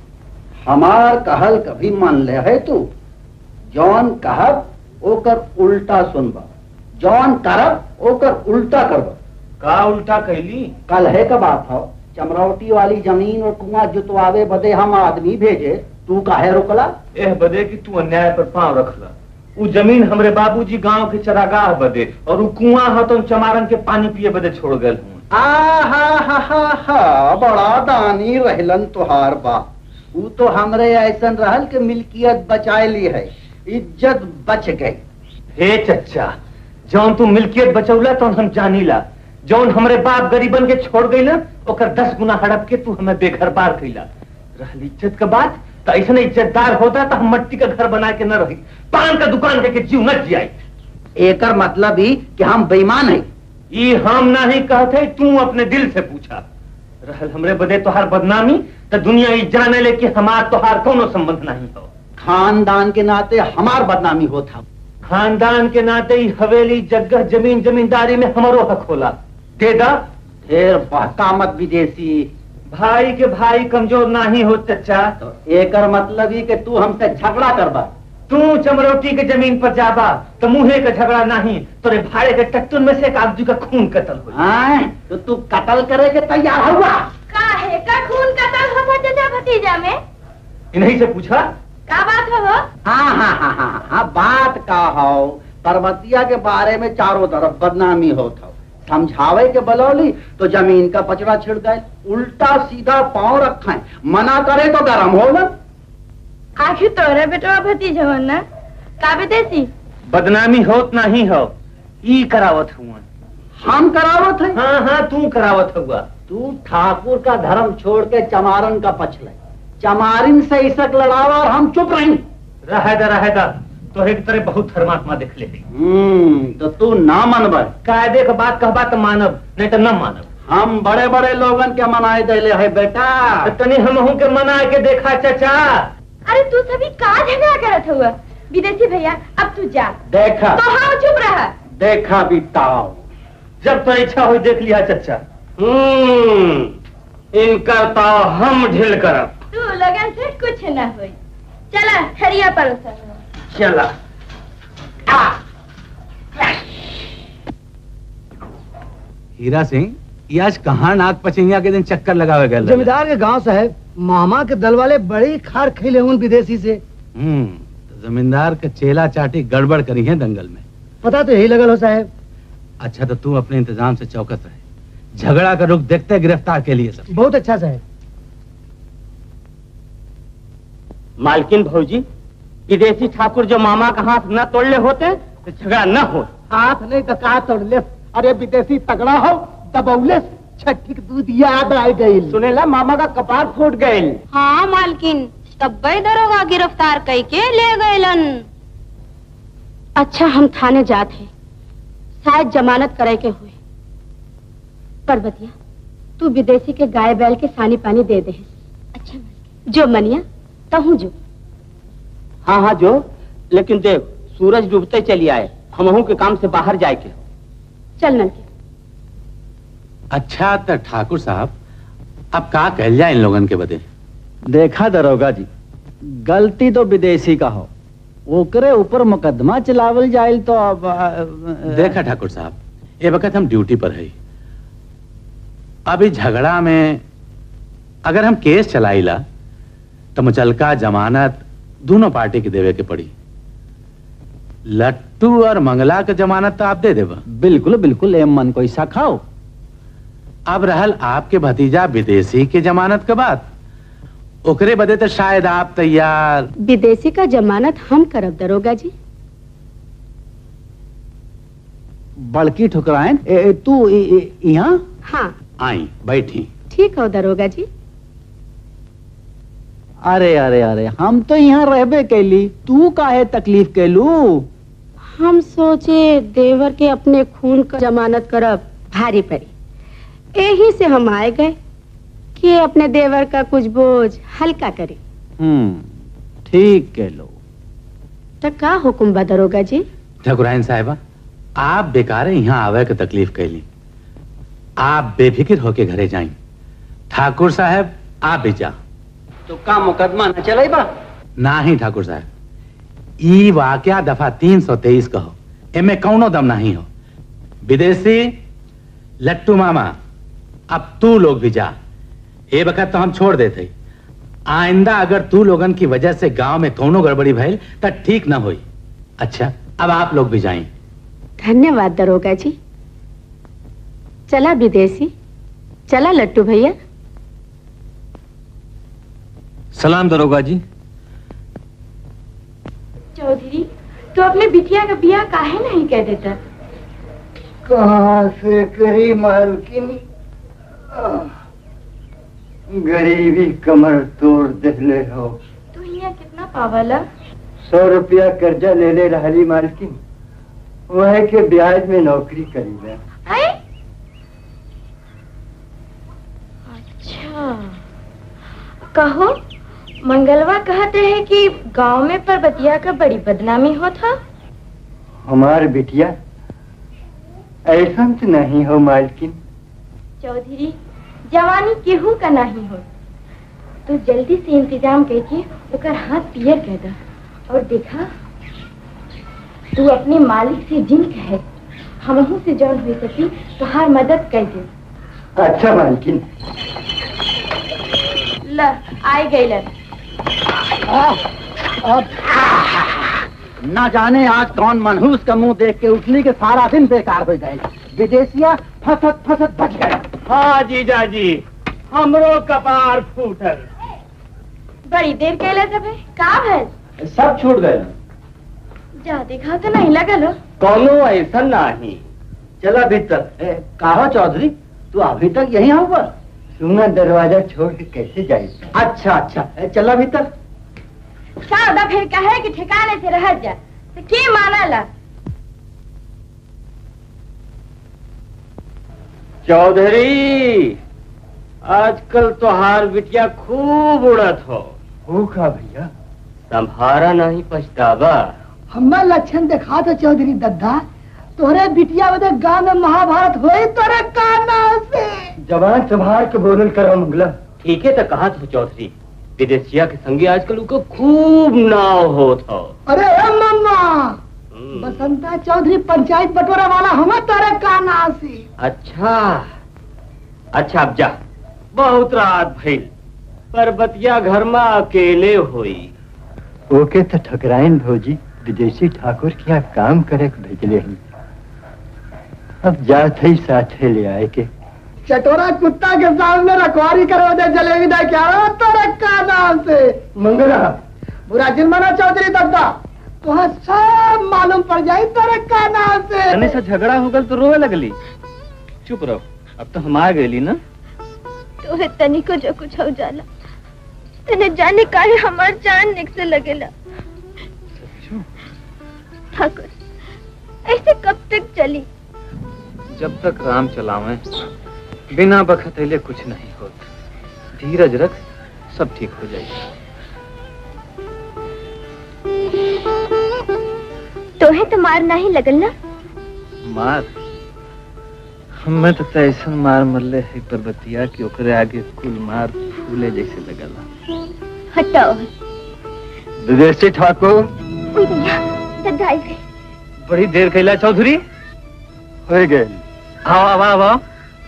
हमार कहल कभी मान ले है तू? जौन कहब ओकर उल्टा सुनबा, जौन करब ओकर उल्टा करब। का उल्टा कहली? कल है का बात हो, चमरौटी वाली जमीन और कुआं जुतवावे बदे हम आदमी भेजे, तू काहे रुकला? एह बदे कि तू अन्याय पर पांव रखला। वो जमीन हमरे बाबूजी गांव के चरागाह बदे और वो कुआं हो तो चमारन के पानी पिए बदे छोड़ गए हूँ। आ हा हा हा हा, बड़ा दानी रहलन तुहार बाप। वो तो हमरे ऐसन रहल के मिल्कियत बचाए ली है, इज्जत बच गई। हे चच्चा, जौन तू मिल्कियत बचौला तो हम जानीला, जौन हमरे बाप गरीबन के छोड़ गई ना ओकर दस गुना हड़प के तू हमें बेघर पार कैला। रहल इज्जत का बात तो ऐसा इज्जतदार होता तो हम मट्टी का घर बना के न रही, पान का दुकान करके जीव न जियाई। एकर मतलब ही कि हम बेईमान है। ये हम नहीं कहते, तू अपने दिल से पूछा। रहल हमरे बदे तोहार बदनामी तो दुनिया ही जाने ले कि हमार तोहार कोनो संबंध नहीं हो। खानदान के नाते हमार बदनामी होता। खानदान के नाते ही हवेली जगह जमीन जमींदारी में हमारो हक होला। दे दा। ढेर बहकामत विदेशी। भाई के भाई कमजोर नहीं हो चचा। तो एकर मतलब ही कि तू हमसे झगड़ा करबा। तू चमरौटी के जमीन पर जाबा तो मुहे का झगड़ा नहीं, तोरे भाड़े के टट्टुन में से एक आदमी का खून कतल हो। हाँ, तो तू कत्ल करे के तैयार हुआ? काहे का खून कतल हो चचा भतीजा में? इन्हीं से पूछा का बात हो? हाँ हाँ हाँ हाँ हाँ, बात का हो। पर्वतिया के बारे में चारों तरफ बदनामी होता, समझावे के बलौली तो जमीन का पचड़ा छिड़ गए, उल्टा सीधा पांव रखा है, मना करे तो गरम होगा। आखिर तोरा बेटवा भतीजा हो ना? का विदेशी बदनामी होत नहीं हो, ई करावत हुआ। हम करावत है? हाँ हाँ तू करावत हुआ। तू ठाकुर का धर्म छोड़ के चमारन का पछले, चमारिन से इसक लड़ावा और हम चुप रही। रहेदा रहेदा, तो एक तरह बहुत धर्मात्मा देख ले। हम्म, तो तू ना मनब। कायदे का बात कहबा तो मानब, नहीं तो न मानब। हम बड़े बड़े लोगन के मनाए देले है बेटा। तो तनी हम के मना के देखा चचा। अरे तू सभी का झगड़ा करत हुआ? विदेशी भैया अब तू जा। देखा तो हाँ चुप रहा। देखा बिताओ, जब तो इच्छा हो देख लिया चचा। हम्म, इनका तो हम ढील करब। तू लगन से कुछ न हुई। चला हरिया परोसा। चला। हीरा सिंह, ये आज कहाँ नाग पचैया के दिन चक्कर लगावे गए? जमींदार के गांव साहब, मामा के दल वाले बड़ी खार खेले उन विदेशी से। हम्म, तो जमींदार के चेला चाटी गड़बड़ करी है दंगल में। पता तो यही लगल हो साहब। अच्छा, तो तू अपने इंतजाम से चौकस रहे, झगड़ा का रुख देखते गिरफ्तार के लिए सब। बहुत अच्छा साहब। मालकिन भौजी, विदेशी ठाकुर जो मामा का हाथ न तोड़ले होते तो झगड़ा न हो। हाथ नहीं तो कहा तोड़ ले, अरे विदेशी तगड़ा हो, दबौले छठी के दूध याद आ गई। सुनेला मामा का कपार फूट गए। हाँ मालकिन, तब गए दरोगा गिरफ्तार कई के ले गए। अच्छा हम थाने जाते, शायद जमानत करे के हुए। पर्वतिया, तू विदेशी के गाय बैल के सानी पानी दे दे। अच्छा जो मनिया तहू जो। हाँ हाँ जो, लेकिन देख सूरज डूबते चली आए, हमहू के काम से बाहर जाए के। चल नलके। अच्छा तो ठाकुर साहब, अब का कह जाए इन लोगन के बदे? देखा दरोगा जी, गलती तो विदेशी का हो, ओकरे ऊपर मुकदमा चलावल जाए तो अब। देखा ठाकुर साहब, ये वक्त हम ड्यूटी पर है। अभी झगड़ा में अगर हम केस चलाईला तो मुचलका जमानत दोनों पार्टी की देवे के पड़ी। लट्टू और मंगला के जमानत तो आप दे देवा। बिल्कुल बिल्कुल, एम मन को ऐसा खाओ। अब रहल आपके भतीजा विदेशी के जमानत के बाद, ओकरे बदे तो शायद आप तैयार। विदेशी का जमानत हम करब दरोगा जी। बड़की ठुकराएं ए, तू यहाँ? हाँ आई बैठी। ठीक हो दरोगा जी। अरे अरे अरे, हम तो यहाँ रहबे कैली, तू काहे तकलीफ कैलू? हम सोचे देवर के अपने खून का जमानत करब भारी पड़ी, यही से हम आए गए कि अपने देवर का कुछ बोझ हल्का करे। हम्म, ठीक कह लो। तो का हुक्म बा दरोगा जी? ठकुराइन साहिबा, आप बेकारे यहाँ आवे के तकलीफ कैली, आप बेफिक्र होके घरे जाएं। ठाकुर साहब आप भी जा। तो का मुकदमा न चले बा? ना ही ठाकुर साहब, ई वाकया दफा तीन सौ तेईस कहो, इनमें कौनो दम नहीं हो। विदेशी लट्टू मामा, अब तू लोग भी जा। ये वक्त तो हम छोड़ देते, आइंदा अगर तू लोगन की वजह से गांव में कौनो गड़बड़ी भइल तो ठीक ना हुई। अच्छा अब आप लोग भी जाएं। धन्यवाद दरोगा जी। चला विदेशी, चला लट्टू भैया। सलाम दरोगा जी। चौधरी, तो अपने बिटिया का बियाह काहे नहीं कह देता? कहाँ से करी मालकिन, गरीबी कमर तोड़ देले हो। तो यहाँ कितना पावला? सौ रुपया कर्जा ले ले रहली मालकिन, वह के ब्याज में नौकरी करी ले। अच्छा कहो, मंगलवा कहते हैं कि गांव में पर्वतिया का बड़ी बदनामी हो था। हमार बिटिया ऐसा तो नहीं हो मालकिन। चौधरी, जवानी केहू का नहीं हो, तो जल्दी से इंतजाम करके उकर हाथ पियर कह दा। और देखा, तू अपने मालिक से जिन कहे, हमहू से जौन हुई सकी तो हर मदद कर दे। अच्छा मालकिन। ल आई गई ल। ना जाने आज कौन मनहूस का मुंह देख के उठली के सारा दिन बेकार हो जाए। विदेशिया फसत फसत बच गया। हाँ जीजा जी, हमरो कपार फूटल। बड़ी देर कहला सब है, का है? सब छूट गए। जा देखा तो नहीं लगा लो। कौनो ऐसा नहीं। चला भीतर। कहा चौधरी, तू अभी तक यहीं हुआ? सुना दरवाजा छोड़ के कैसे जाए? अच्छा अच्छा, चला भीतर। सादा फिर कहे कि ठिकाने से रह जा, तो के माना ला? चौधरी, आजकल तो हार बिटिया खूब उड़त हो। हो का भैया? संभारा नहीं पछतावा। हमारा लक्षण दिखा तो चौधरी दद्दा, तोरे बिटिया बदे गांव में महाभारत होई तोरे काना से। जवान संभार के बोलल करो मंगला। ठीक है तो कहा था चौधरी, विदेशिया के संगे आजकल उनको खूब नाव होत हो। अरे मम्मा, बसंता चौधरी पंचायत बटोरा वाला हम तारे काना से। अच्छा अच्छा, अब जा, बहुत रात भइल, पर्वतिया घर में अकेले हुई। ओके तो ठकराइन भौजी विदेशी ठाकुर क्या काम करे भेजले ही, अब जात ही साथे ले आए के। चटोरा कुत्ता के सामने रखवारी करो दे जलेबी दे क्या तो रखा नाम से। मंगला बुरा जिन मना चौधरी दद्दा, तो सब मालूम पड़ जाए तेरे काना से। तने से झगड़ा हो गल तो रोवे लगली। चुप रहो, अब तो हम आ गए ना। तो है तनी को जो कुछ हो जाला, तने जाने का है हमार जान निक से लगेला। ठाकुर, ऐसे कब तक चली? जब तक राम चलावे, बिना बखतैले कुछ नहीं होता। धीरज रख, सब ठीक हो जाएगा। तो है तो मार नहीं लगल ना? मार? हमें तो ऐसा मार मरले है पर्वतिया कि ओकरे आगे कुल मार फूले जैसे लगला। हटाओ। विदेशी ठाकुर। ओए भैया, ददाई गई। बड़ी देर कैला चौधरी? हो गए। आओ आओ आओ आओ।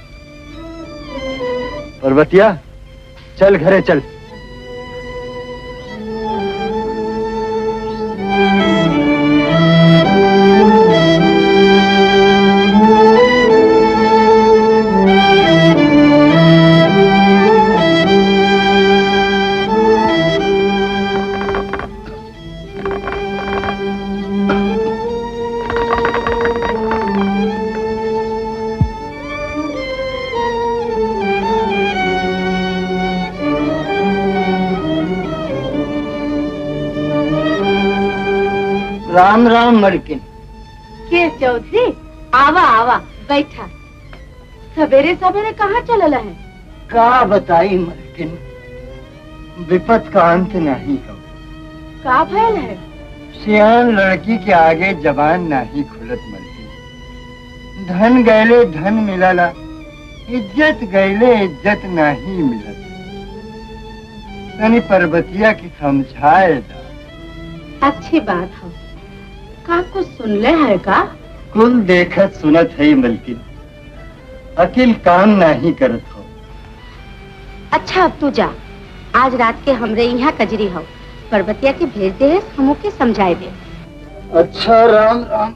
पर्वतिया, चल घरे चल। राम राम मलकिन। के चौधरी, आवा आवा बैठा। सवेरे सवेरे कहाँ चलला है? का बताई मलकिन, विपत का अंत नहीं हो। का भयल है? सियान लड़की के आगे जबान नहीं खुलत मलकिन। धन गैले धन मिलला, इज्जत गैले इज्जत नहीं मिलत। तनी पर्वतिया की समझाए दा। अच्छी बात हो। का कुछ सुन ले है का? कुल देखत सुनत है मलकिन, अकिल काम नहीं करत हो। अच्छा अब तू जा, आज रात के हमरे यहाँ कजरी हो। पर्वतिया के भेज दे, हमू के समझाए दे। अच्छा राम राम।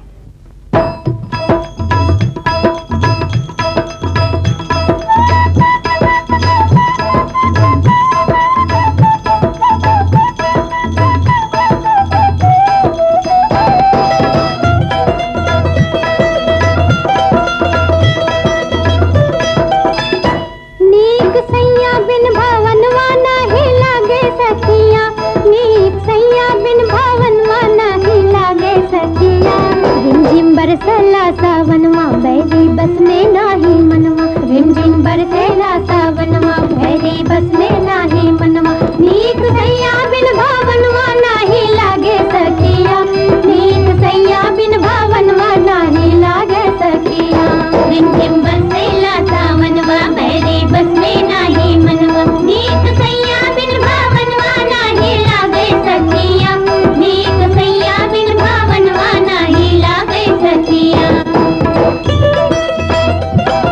बरसेला सावनमा बैरी बस में नाही मनवा। रिम झिम बरसेला सावनमा बैरी बस में नाही मनवा। नीक सैया बिन भावनवा नाही लागे सखिया। नीक सैया बिन भावनवा नाही लागे सखिया। रिम झिम बरसेला सावनमा बैरी बस में नाही मनवा। नीक सैया बिन भावनवा नाही लागे सखिया। नीक सैया बिन भावनवा नाही लागे सखिया।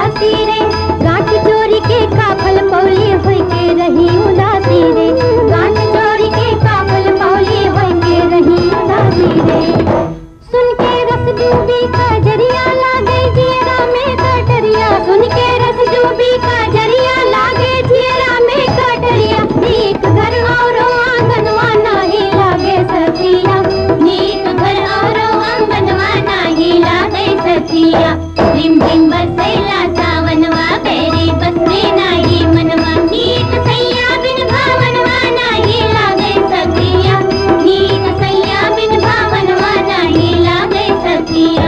उदासी रे, गांठ चोरी के काफल पौली होई के रही उदासी रे, गांठ चोरी के काफल पौली होई के रही उदासी रे। सुन के रस डूबी कजरिया लागे जियरा में कटरिया, सुन के रस डूबी कजरिया लागे जियरा में कटरिया। नीक घर और आंगनवा नाही लागे सखिया, नीक घर और आंगनवा नाही लागे सखिया। रिम झिम बरसेला सावनवा बेरी बस में नाही मनवा, नीक सैया बिन भावनवा नाही लागे सखिया, नीक सैया बिन भावनवा नाही लागे सखिया।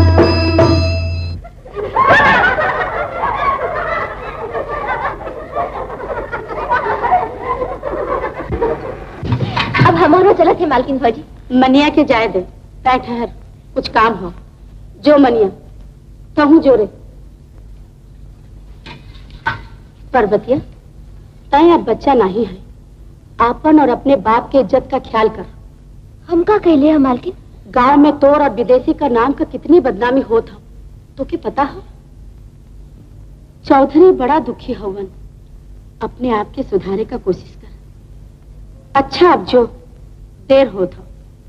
अब हमारा चला थे मालकिन भौजी। मनिया के जाए दे, तय ठहर, कुछ काम हो। जो मनिया कहूँ जोरे। पर्वतिया, तय अब बच्चा नहीं है, आपन और अपने बाप के इज्जत का ख्याल कर। हम का कहले हैं मालकिन? गांव में तोर और विदेशी का नाम का कितनी बदनामी हो था, तो क्या पता हो? चौधरी बड़ा दुखी हवन, अपने आप के सुधारे का कोशिश कर। अच्छा अब जो देर हो था।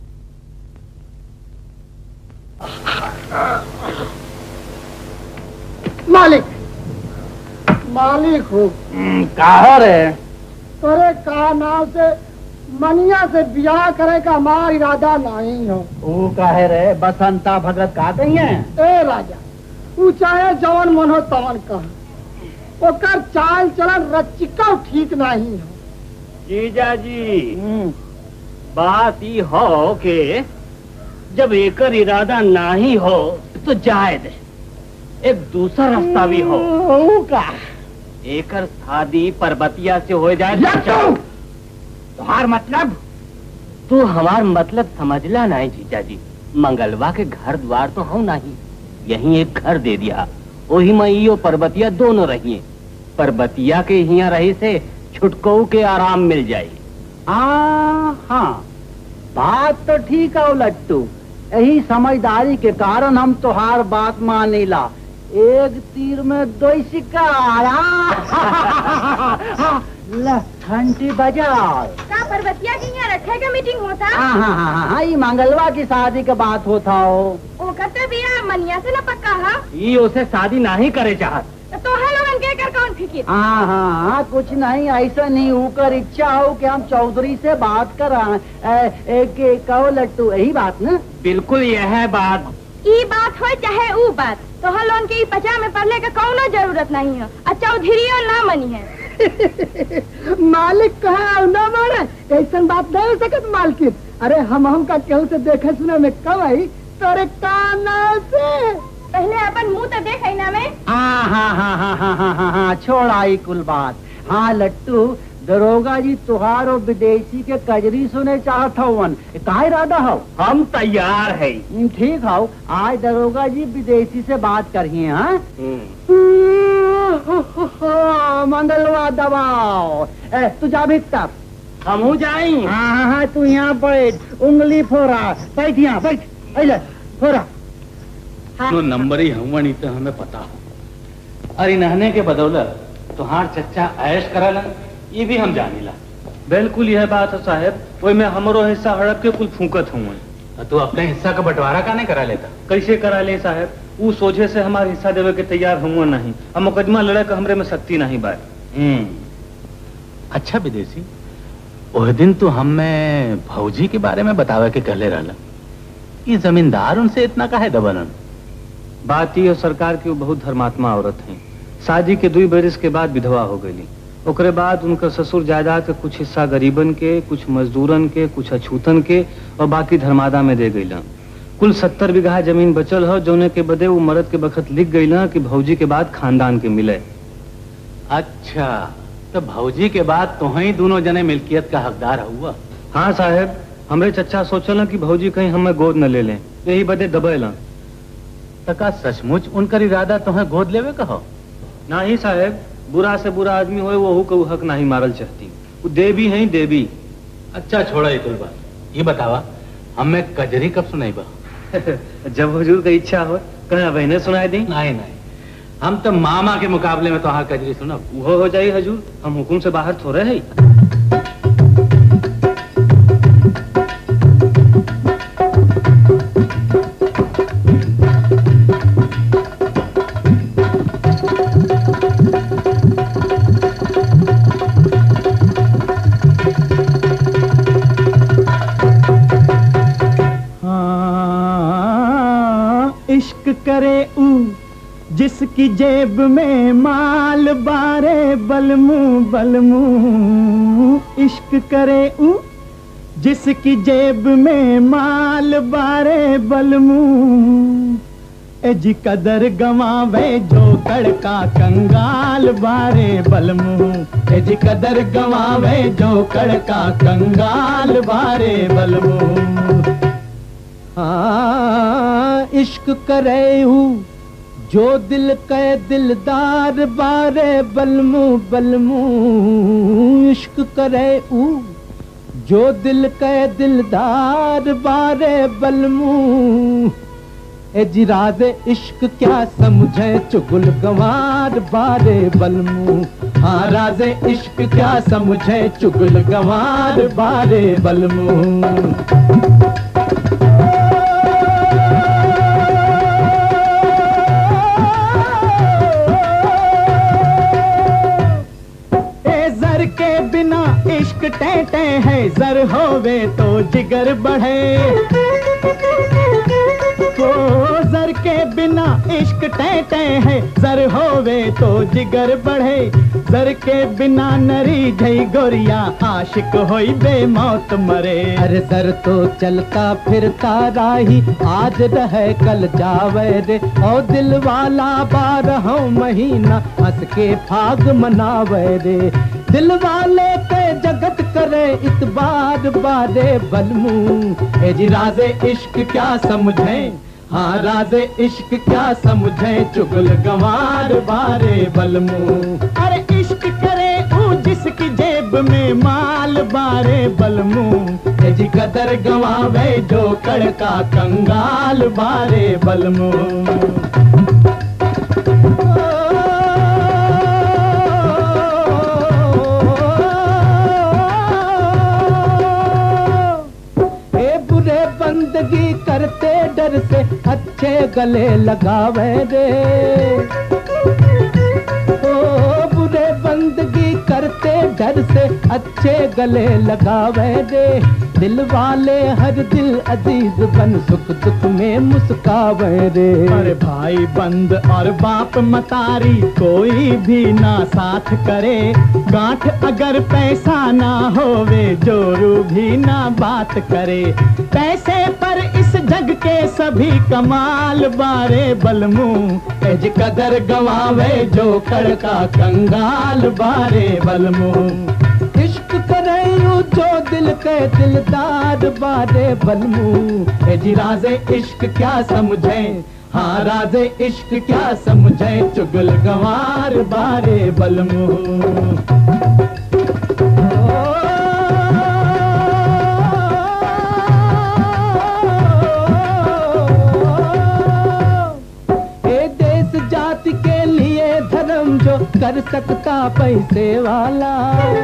मालिक मालिक हो कहा रे? तोरे का नाम से मनिया से ब्याह करे का हमारा इरादा नहीं हो। वो कहे रे बसंता भगत का कही है? ए राजा, वो चाहे जवन मन हो तवन कह, ओकर चाल चलन रचिका ठीक नहीं हो। जीजा जी, बात ही हो के जब एकर इरादा नहीं हो तो जाए दे, एक दूसरा रास्ता भी हो। का एकर शादी पर्वतिया से हो जाए। तुम्हार मतलब? तू हमार मतलब समझला नहीं जीजा जी। मंगलवा के घर द्वार तो हो नहीं, यही एक घर दे दिया, वही में यो पर्वतिया दोनों रहिए। पर्वतिया के यहाँ रही से छुटकऊ के आराम मिल जाये। हाँ, बात तो ठीक है लट्टू, यही समझदारी के कारण हम तुहार बात मानीला। एक तीर में दो सिक्का आया। घंटी बजाओ। का पर्वतिया की यहाँ रखेगा मीटिंग होता? हाँ हाँ हाँ हाँ, ये मंगलवा की शादी का बात होता हो। वो करते भी मनिया से न पक्का है? ये उसे शादी नहीं करे चाहत। तो है लोगन के कर कौन फिकिर? हाँ हाँ हाँ, कुछ नहीं, ऐसा नहीं होकर इच्छा हो कि हम चौधरी से बात कर कहो लट्टू, यही बात ना? बिल्कुल यह है बात। ई बात हो चाहे ऊ बात, तो हर लोगन के पचा में पढ़ने का कौनो जरूरत नहीं है। अच्छा चौधरी और ना मनी है। मालिक कहा ना मारे, ऐसा बात नहीं हो सकत मालकिन। अरे हम हम का केहू से देखे सुने में कब आई तोरे काना से। पहले अपन मुंह तो देख ना में। हाँ हाँ हाँ हाँ हाँ हाँ हाँ हाँ, छोड़ आई कुल बात। हाँ लट्टू, दरोगा जी तुहार और विदेशी के कजरी सुने चाहत हवन, का इरादा हो? हम तैयार है। ठीक हो, आज दरोगा जी विदेशी से बात करिए। हाँ मंगलवा दबाओ। ए, तू जा भीतर। हम जाई। हाँ हाँ हाँ, तू यहाँ बैठ, उंगली फोरा, बैठ यहाँ बैठ, अले फोरा। तो नंबर ही हवन तो हमें पता हो। अरे नहने के बदौलत तुहार चच्चा ऐश करालन, ये भी हम जानीला। बिल्कुल यह बात है साहब, वही में हमारो हिस्सा हड़प के कुल फूकत हूँ। तू अपने हिस्सा का बंटवारा का नहीं करा लेता? कैसे करा ले साहब, वो सोचे से हमारे हिस्सा देवे के तैयार हुआ नहीं। हम मुकदमा लड़े का हमरे में शक्ति नहीं बात। अच्छा विदेशी, उस दिन तो हमें भौजी के बारे में बतावे के कहले रहला, ये जमींदार उनसे इतना काहे दबलन? बात ही सरकार की वो बहुत धर्मात्मा औरत है। शादी के दुई बरिस के बाद विधवा हो गई। ओकरे बाद उनका ससुर जायदाद के कुछ हिस्सा गरीबन के, कुछ मजदूरन के, कुछ अछूतन के और बाकी धर्मादा में दे गईला। कुल सत्तर बीघा जमीन बचल हो, जोने के बदे वो मर्द के बखत लिख गईला कि भौजी के बाद खानदान के मिले। अच्छा, तो भौजी के बाद तो ही दोनों जने मिल्कियत का हकदार हुआ? हाँ साहब, हमरे चच्चा सोचल कि भौजी कहीं हमें गोद न ले लें, यही बदे दबेला। तका सचमुच उनका इरादा तुम्हें गोद लेवे का हो? नहीं साहब, बुरा से बुरा आदमी होए वो को हक नहीं मारल चाहती, वो देवी है देवी। अच्छा छोड़ा ये कुल बात, ये बतावा हमें कजरी कब सुनाई बा? जब हुजूर का इच्छा हो, कहा बहने सुनाई दी? नहीं नहीं, हम तो मामा के मुकाबले में तो हाँ कजरी सुनो। वो हो जाए हजूर, हम हुकुम से बाहर थोड़े हैं। इश्क करे ऊ जिसकी जेब में माल बारे बलमू बलमू, इश्क करे ऊ जिसकी जेब में माल बारे बलमू, एजी कदर गवावे जो कड़का कंगाल बारे बलमू, एजी कदर गवावे जो कड़का कंगाल बारे बलमू। हाँ इश्क करे हूँ जो दिल के दिलदार बारे बलमू बलमू, इश्क करे हूँ जो दिल के दिलदार बारे बलमू, ए जी राज़े इश्क क्या समझे चुगल गंवार बारे बलमू, हाँ राज़े इश्क क्या समझे चुगल गंवार बारे बलमू। इश्क टैटे है जर होवे तो जिगर बढ़े, ओ जर के बिना इश्क टैटे है जर होवे तो जिगर बढ़े, जर के बिना नरी जई गोरिया आशिक होई बेमौत मरे। अरे जर तो चलता फिरता राही आज रहे कल जावे रे, ओ दिल वाला बारहों महीना हंस के फाग मनावे रे, दिल वाले के जगत करे इतबार बारे बलमू, ए जी राज़े इश्क क्या समझे, हाँ राज़े इश्क क्या समझे चुगल गंवार बारे बलमू। अरे इश्क करे ऊ जिसकी जेब में माल बारे बलमू, ए जी कदर गंवावे जो कड़का कंगाल बारे बलमू। बंदगी करते डर से अच्छे गले लगावे रे, ओ बुरे बंदगी करते डर से अच्छे गले लगावे रे, दिल वाले हर दिल अजीज बन सुख दुख में मुस्कावे रे। अरे भाई बंद और बाप मतारी कोई भी ना साथ करे, गांठ अगर पैसा ना होवे जोरू भी ना बात करे, पैसे पर इस जग के सभी कमाल बारे बलमू, एज कदर गवावे जो कड़का कंगाल बारे बलमू। इश्क करे जो दिल के दिलदार बारे बलमू, एज राज़े इश्क क्या समझे, हाँ राज़े इश्क क्या समझे चुगल गंवार बारे बलमू। जो कर सकता पैसे वाला,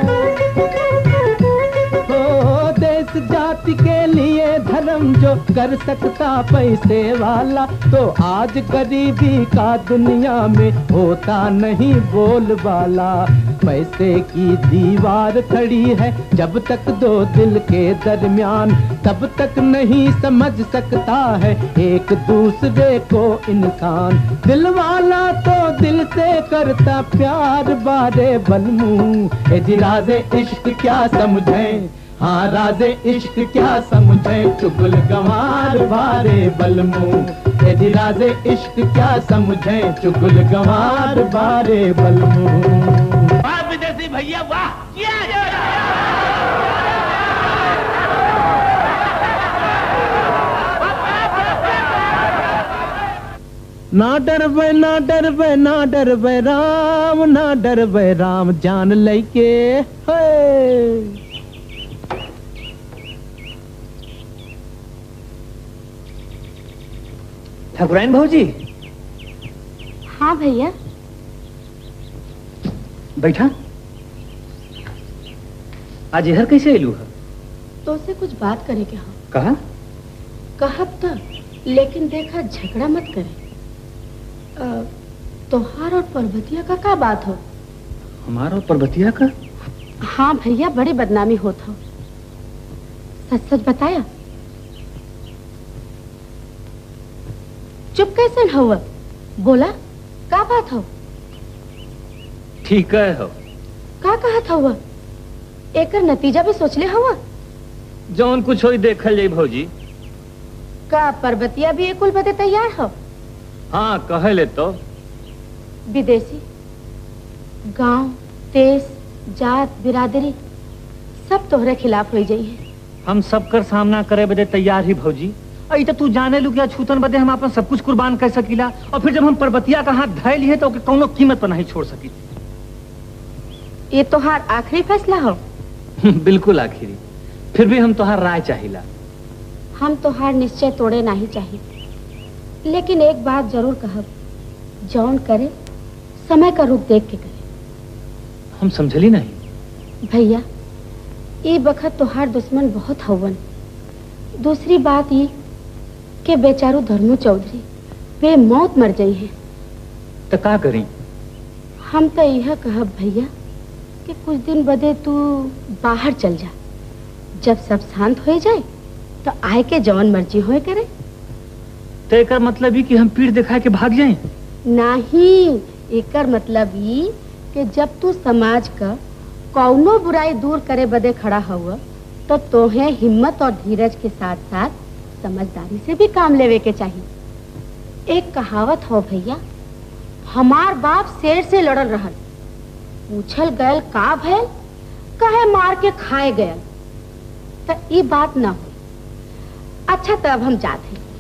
ओ देश जाति के लिए धर्म जो कर सकता पैसे वाला, तो आज गरीबी का दुनिया में होता नहीं बोलबाला। पैसे की दीवार खड़ी है जब तक दो दिल के दरमियान, तब तक नहीं समझ सकता है एक दूसरे को इंसान, दिल वाला तो दिल से करता प्यार बारे बलमू, ए जी राज़े इश्क क्या समझे, हाँ राज़े इश्क क्या समझे चुगल गंवार बारे बलमू, ए जी राज़े इश्क क्या समझे चुगल गंवार बारे बलमू। वाह विदेशी भैया वाह, ना डर वे ना डर वे ना डर वे राम, ना डर वे राम जान लेके है। ठाकुराइन भौजी। हाँ भैया। बैठा। आज इधर कैसे एलू है? तो से कुछ बात करे क्या? कहा कहब तो, लेकिन देखा झगड़ा मत करे। अ, तोहार और पर्वतिया का क्या बात हो? हमारा और पर्वतिया का? हाँ भैया, बड़ी बदनामी होत हो। सच सच बताया। चुप कैसे हुआ? बोला का बात हो? ठीक है हो। का कहत हुआ? एकर नतीजा भी सोचले हुआ? जौन कुछ हो देखल जाई भौजी। का पर्वतिया भी एक कुल बदे तैयार हो? हाँ कहे ले तो। विदेशी गांव, देश, जात, बिरादरी सब तोहरे खिलाफ हो जाई है। हम सब कर सामना करे बदे तैयार ही भौजी। अई तो तू जाने लू क्या छूतन बदे हम अपन सब कुछ कुर्बान कर सकीला, और फिर जब हम पर्वतिया का हाथ धैल है तो कौनो कीमत पर नहीं छोड़ सकी। ये तोहार आखिरी फैसला हो? बिल्कुल आखिरी। फिर भी हम तोहार राय चाहिला। हम तोहार निश्चय तोड़े नहीं चाहिए, लेकिन एक बात जरूर कहब, जौन करे समय का रुख देख के करे। हम समझली नहीं। भैया, ये बखत तोहार दुश्मन बहुत हवन। दूसरी बात ये कि बेचारू धर्मू चौधरी वे मौत मर गई है। तो का करी? हम तो यह कहब भैया कि कुछ दिन बदे तू बाहर चल जा। जब सब शांत हो जाए तो आए के जवन मर्जी होए करे। तो एकर मतलब ही कि हम पीठ दिखा के भाग जाएं? नहीं, एकर मतलब ये कि जब तू समाज का कौनो बुराई दूर करे बदे खड़ा हुआ तो तोहे हिम्मत और धीरज के साथ साथ समझदारी से भी काम लेवे के चाहिए। एक कहावत हो भैया, हमार बाप शेर से लड़ल रहल, पूछल गयल का भैल, कहे मार के खाए गयल। तो ये बात ना हो। अच्छा तब हम जाते हैं।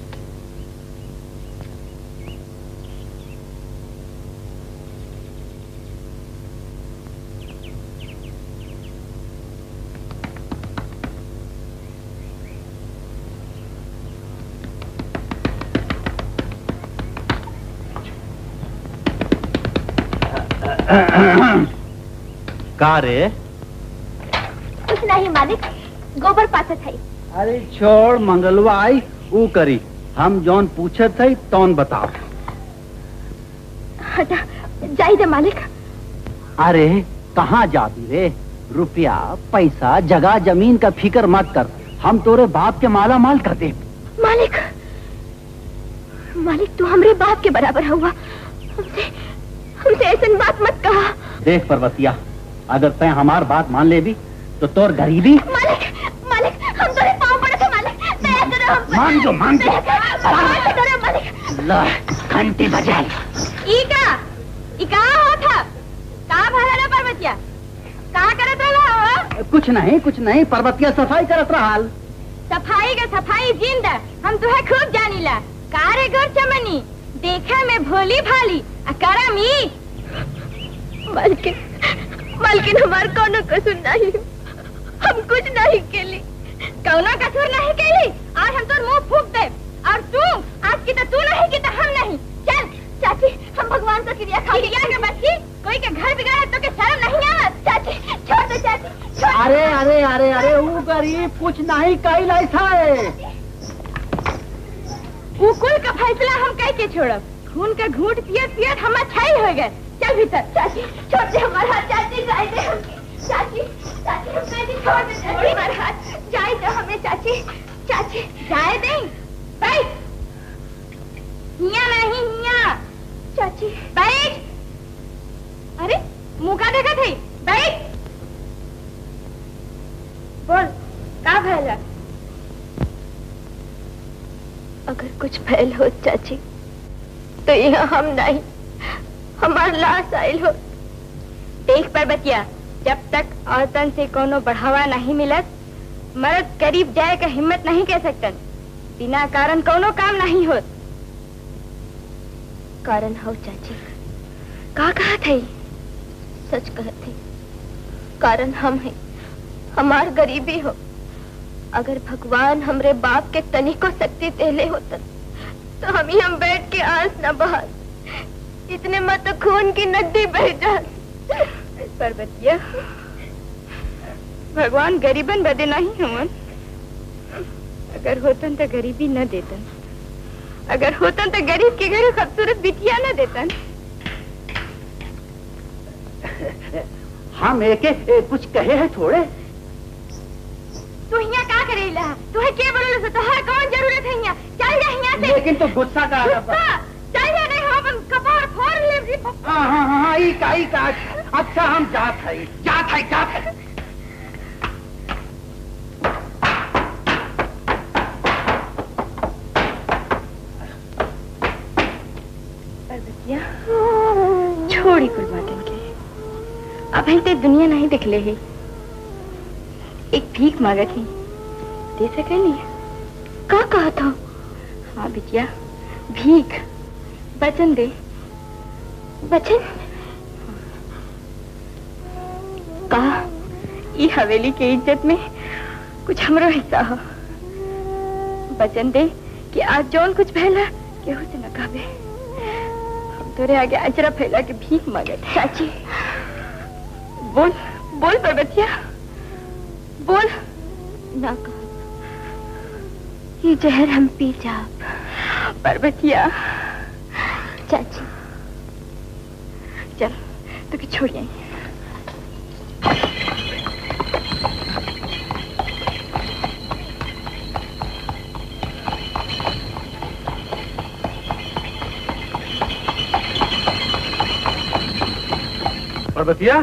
का रे? कुछ नहीं मालिक, गोबर पासे थई। अरे छोड़, मंगलवा आई ऊ करी। हम जौन पूछे थे तौन बताओ। हटा जाई दे मालिक। अरे कहाँ जाती रे? रुपया पैसा जगह जमीन का फिक्र मत कर, हम तोरे बाप के माला माल कर दे। मालिक, मालिक तू हमरे बाप के बराबर हुआ। हमसे हमसे ऐसी बात मत कहा। देख पर्वतिया, अगर तय हमार बात मान ले भी तो तोर गरीबी। मालिक, मालिक हम तोरे पाँव पड़े थे मालिक। दया करो हम पर। मान जो, मान जो। दया करो मालिक। ला, घंटी बजा। ई का, ई का हो था? का भला पर्वतिया? का करत रहा? कुछ नहीं, कुछ नहीं, पर्वतिया सफाई करत रहा। सफाई का सफाई जिंदा, हम तुहे खूब जानीला। कारे घर चमनी, देखा में भोली भाली, अकारा मी। मालकिन, मालकिन हमार कोनो कसूर नहीं, हम कुछ नहीं केली। कौनो कसूर नहीं केली, आज हम तोर मुंह फूक दे। और तू, आज की तो तू नहीं की तो हम नहीं। चल चाची, हम भगवान को क्रिया खा क्रिया के बच्ची, कोई के घर बिगाड़े तो के शर्म नहीं आवत। चाची छोड़ दे चाची, छोड़। अरे अरे अरे अरे वो गरीब कुछ नहीं कईल ऐसा है। वो कुल का फैसला हम कह के छोड़ब। खून का घूंट पियत पियत हम छाई हो गए। चल भीतर। चाची छोड़ दे हमारा हाथ। चाची जाए दे हमके। चाची चाची हम कह दे छोड़ दे चाची हमारा हाथ। जाए दे हमें चाची। चाची जाए दे। बैठ। हिया नहीं हिया। चाची बैठ। अरे मुँह का देखा थे? बैठ। बोल का भैला? अगर कुछ फैल हो चाची तो यहाँ हम नहीं, हमार लाश आयल हो। देख पर्वतिया, जब तक औरतन से कोनो बढ़ावा नहीं मिलत, मर्द करीब जाए का हिम्मत नहीं कह सकतन। बिना कारण कोनो काम नहीं होत। कारण हो चाची। का कहा थे? सच कहते, कारण हम हैं, हमार गरीबी हो। अगर भगवान हमरे बाप के तनी को शक्ति देले होतन तो हम ही हम बैठ के आंस न बहा। इतने मत तो खून की नदी बह जा। पर्वतिया भगवान गरीबन बदे नहीं हमन। अगर होतन तो गरीबी न देतन, अगर होतन तो गरीब के घर खूबसूरत बिटिया न देतन। हम एक कुछ कहे हैं थोड़े। तू यहाँ क्या करेला? तू है क्या बोले से? तो है कौन जरूरत है यहाँ? चल जा यहाँ से। लेकिन तो गुस्सा का गुस्सा चल जा, नहीं हम अपन कपार फोड़ ले। हाँ हाँ हाँ ई का ई का। अच्छा हम जात है जात है जात है। पर्वतिया छोड़ी कुल बातन के, अब हम ते दुनिया नहीं दिख ले है। एक भीख मांगा थी, दे सके नहीं? का कहा था? हाँ बिटिया भीख, वचन दे। वचन कहा ये हवेली के इज्जत में कुछ हमरो हिस्सा हो। वचन दे कि आज जौन कुछ फैला केहू से न कहबे। हम तोरे आगे अजरा फैला के भीख मांगे थे। चाची बोल बोल पर्वतिया बोल। ना कह, ये जहर हम पी जाब। पर्वतिया चाची चल तो छोड़िए। पर्वतिया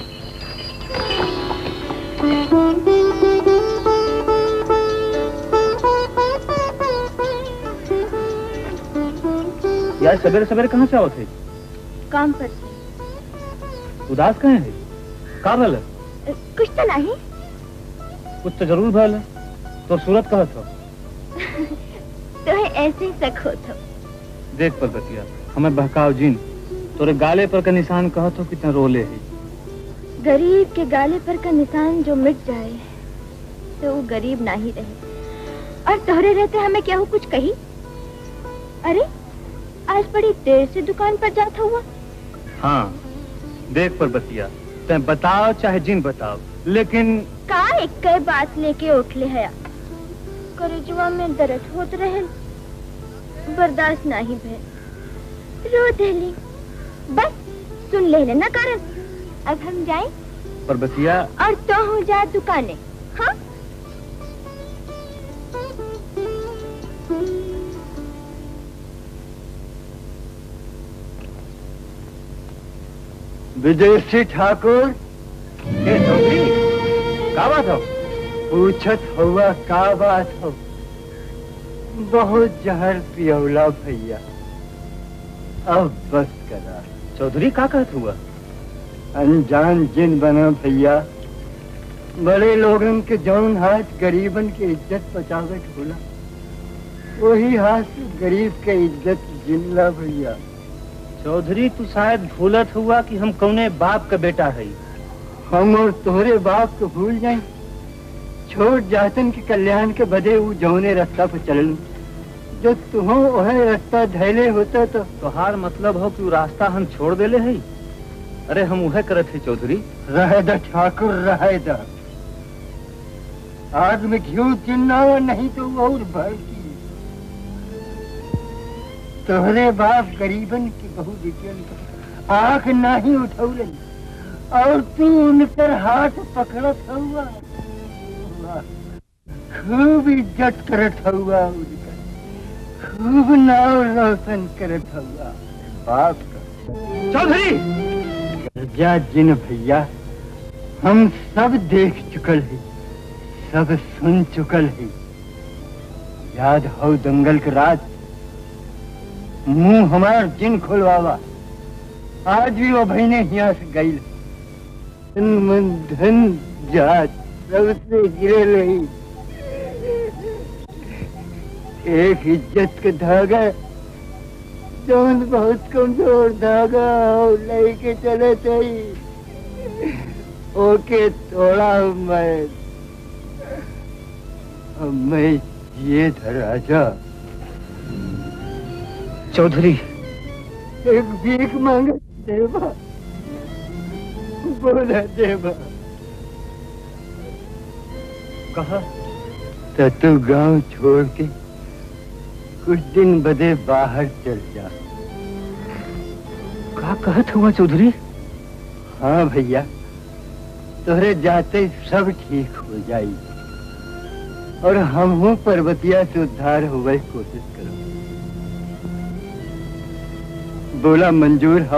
यार सवेरे सवेरे कहाँ से आओ थे? काम पर से। उदास कहाँ है? का भल? कुछ तो नहीं। कुछ तो जरूर भल। तो सूरत कहा था? तो है ऐसे ही शक हो था। देख पर्वतिया हमें बहकाव जिन तोरे गाले पर का निशान कहा तो कितना रोले है। गरीब के गाले पर का निशान जो मिट जाए तो वो गरीब नहीं रहे। और तोहरे रहते हमें क्या हो कुछ कही? अरे आज बड़ी देर से दुकान पर जाता हुआ। हाँ देख पर्वतिया ते बताओ चाहे जिन बताओ, लेकिन का एक कई बात लेके उठ ले है। करेजुआ में दर्द होत रहे, बर्दाश्त नहीं भे, रो देली। बस सुन ले लेना कारण। अब हम जाएं? पर्वतिया और तो हो जा दुकाने। हाँ विदेशी ठाकुर का बात हो? पूछत हुआ का बात हो? बहुत जहर पियौला भैया, अब बस करा। चौधरी का कहत हुआ? अनजान जिन बना भैया, बड़े लोगन के जौन हाथ गरीबन के इज्जत बचावट होला, वही हाथ से गरीब के इज्जत जिनला भैया। चौधरी तू शायद भूलत हुआ कि हम कौने बाप का बेटा है। हम और तोहरे बाप को भूल जाए? छोट जातन के कल्याण के बदे वो जौने रास्ता पर चलन, जो तुहो वह रास्ता धैले होता तो। तोहार मतलब हो कि वो रास्ता हम छोड़ देले है? अरे हम वह करत है चौधरी। रह द ठाकुर रह द। आग में घी चिन्ना नहीं तो और भड़की। तोहरे बाप गरीबन की बहु बेटियन आंख नहीं उठौलन और तू उन पर हाथ पकड़त हुआ। खूब इज्जत करत हुआ उनका, खूब नाव रोशन करत हुआ बाप का। चौधरी जा जिन भैया, हम सब देख चुकल है, सब सुन चुकल है। याद हो दंगल के रात मुंह हमार जिन खुलवावा, आज भी वो बहने यहाँ से गई। मन धन जात सबसे गिरे रही। एक इज्जत का धागा जौन बहुत कमजोर धागा लेके चले थे, ओके तोड़ा मैं। अब मैं ये धराजा चौधरी एक भीख मांगे देवा, बोला देवा कहा तो तू गांव छोड़ के कुछ दिन बदे बाहर चल जा। क्या कहत हुआ चौधरी? हाँ भैया, तोहरे जाते सब ठीक हो जाई और हम हूँ पर्वतिया से उद्धार हुए कोशिश करो। बोला मंजूर हो?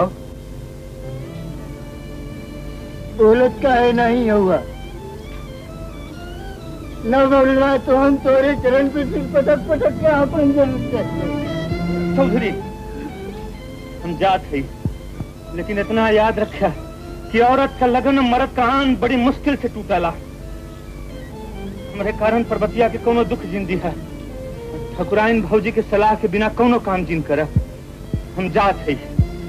बोलत का है नहीं हुआ न बोलना तो हम तोरे चरण पे सिर पटक पटक के अपन जरूर करते। चौधरी हम जात है, लेकिन इतना याद रखा कि औरत का लगन मर्द का आन बड़ी मुश्किल से टूटाला। हमारे कारण पर्वतिया के कोनो दुख जिंदी है। ठकुराइन भौजी के सलाह के बिना कोनो काम जिन कर हम जात है।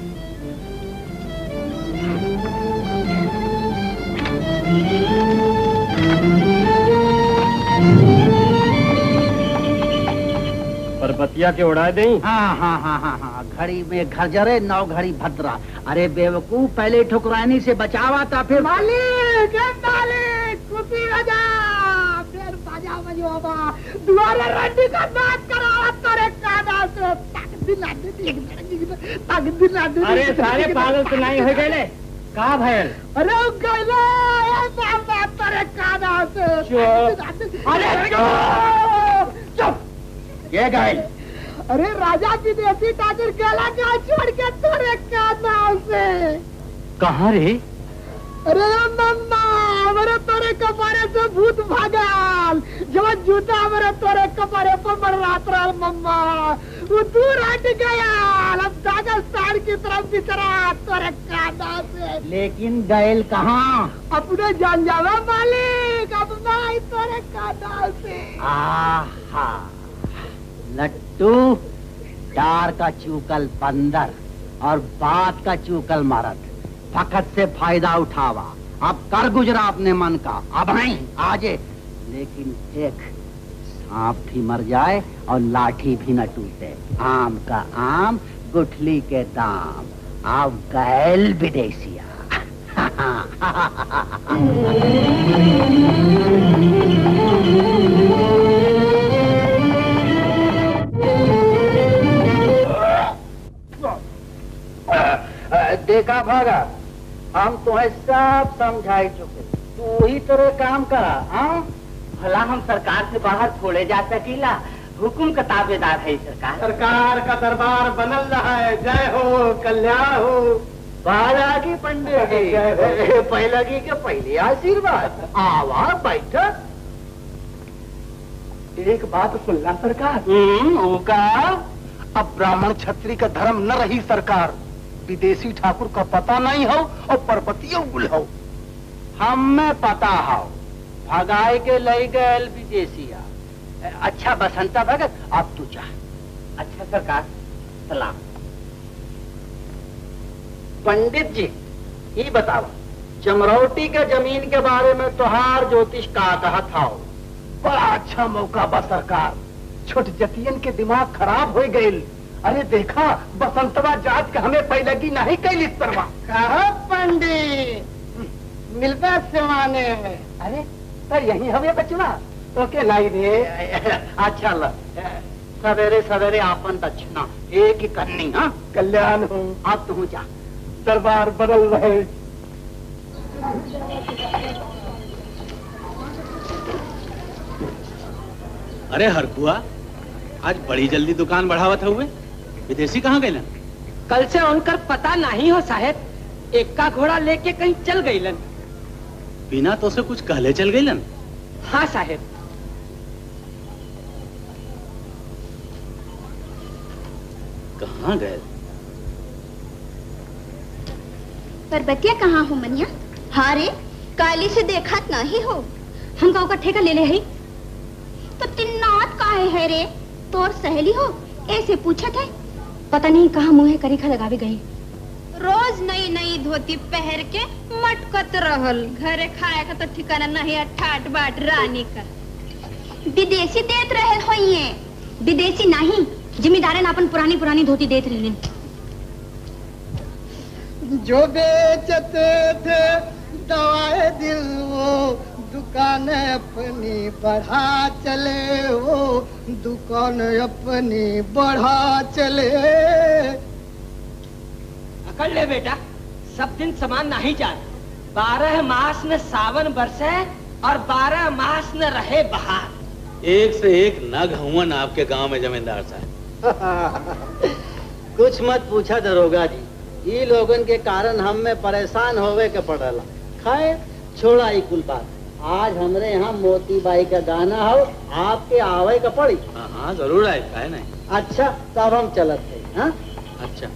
पर्वतिया के उड़ा दें? हाँ हाँ हाँ हाँ हाँ घड़ी में घर जरे नौ घड़ी भद्रा। अरे बेवकूफ, पहले ठुकरानी से बचावा था फिर मालिक मालिक कुपी बजा फिर बजा बजवा दुआरे रंडी का बात करा तेरे काना से तक दिला दे तक दिला दे। अरे सारे पागल तो नहीं हो गए का भैल? अरे गैले ये बात तेरे काना से। अरे चुप ये गाइल। अरे राजा की देसी ठाकुर गला का छोड़ के तोरे काना से। कहाँ रे? अरे मम्मा मेरे तोरे कपारे से भूत भागाल जब जूता मेरे तोरे कपारे पर बरसात रहा मम्मा वो दूर हट गया। अब दागिस्तान की तरफ बिचरा तोरे काना से। लेकिन गैल कहाँ? अपने जान जावा मालिक अब मैं तोरे काना से। आहा लट्टू, डार का चूकल बंदर और बात का चूकल मरद, फकत से फायदा उठावा। अब कर गुजरा अपने मन का, अब नहीं आजे। लेकिन देख सांप भी मर जाए और लाठी भी न टूटे। आम का आम गुठली के दाम। अब गैल विदेशिया। देखा भागा, हम तुम्हें सब समझाई चुके, तू ही तेरे काम करा। हाँ भला हम सरकार से बाहर थोड़े जा सकीला, हुकुम का ताबेदार है सरकार। सरकार का दरबार बनल रहा है। जय हो कल्याण हो। बालागी पंडित जी पहलगी के पहले आशीर्वाद। आवा बैठक। एक बात सुनना सरकार। हम्म का अब ब्राह्मण क्षत्रिय का धर्म न रही सरकार। विदेशी ठाकुर का पता नहीं हो और पर्वतियों गुल हो। हमें पता हो भगाए के ले गए विदेशिया। अच्छा बसंता भगत अब तू जा। अच्छा सरकार सलाम। पंडित जी ये बताओ, चमरौटी के जमीन के बारे में तुहार ज्योतिष का कहत था। बड़ा अच्छा मौका बा सरकार। छोट जतियन के दिमाग खराब हो गए। अरे देखा बसंतवा जात के हमें पहलगी नहीं कैल इस तरवा। कहा पंडित मिलता सिवाने में। अरे तो यही हमें बचवा तो के नहीं रे। अच्छा ल सवेरे सवेरे आपन दक्षिणा एक ही करनी। हाँ कल्याण हो। अब तू जा, दरबार बदल रहे। अरे हरकुआ, आज बड़ी जल्दी दुकान बढ़ावत हुए। विदेशी कहाँ गए? कल से उनकर पता नहीं हो साहब। एक का घोड़ा लेके कहीं चल गईलन। बिना तो से कुछ कहले चल गईलन? हाँ साहब। कहाँ गए? पर्वतिया कहाँ हो मनिया? हाँ रे काली से देखा नहीं हो। हम गाँव का ठेका ले ले है तो तिन्नात काहे है रे? तोर सहेली हो ऐसे पूछत है। पता नहीं कहाँ मुँह करीखा लगावे गई। रोज नई नई धोती पहन के मटकत रहल। घरे खाए का तो ठिकाना नहीं। अठाट बाट रानी का विदेशी देत रहे हो। ये विदेशी नहीं, जिम्मेदारन अपन पुरानी पुरानी धोती देत रही। जो बेचते थे दवाए दिल वो दुकान अपनी बढ़ा चले, वो दुकान अपनी बढ़ा चले। अकड़ ले बेटा, सब दिन समान नहीं जाते। बारह मास न सावन बरसे और बारह मास न रहे बहार। एक से एक नग हुवन आपके गांव में जमींदार साहब। कुछ मत पूछा दरोगा जी, ये लोगन के कारण हम में परेशान होवे के पड़ला। खैर छोड़ा ही कुल बात। आज हमरे यहाँ मोती बाई का गाना हो, आपके आवे का पड़ी। हाँ हाँ जरूर आए, काहे नहीं। अच्छा तब हम चलत थे। हाँ अच्छा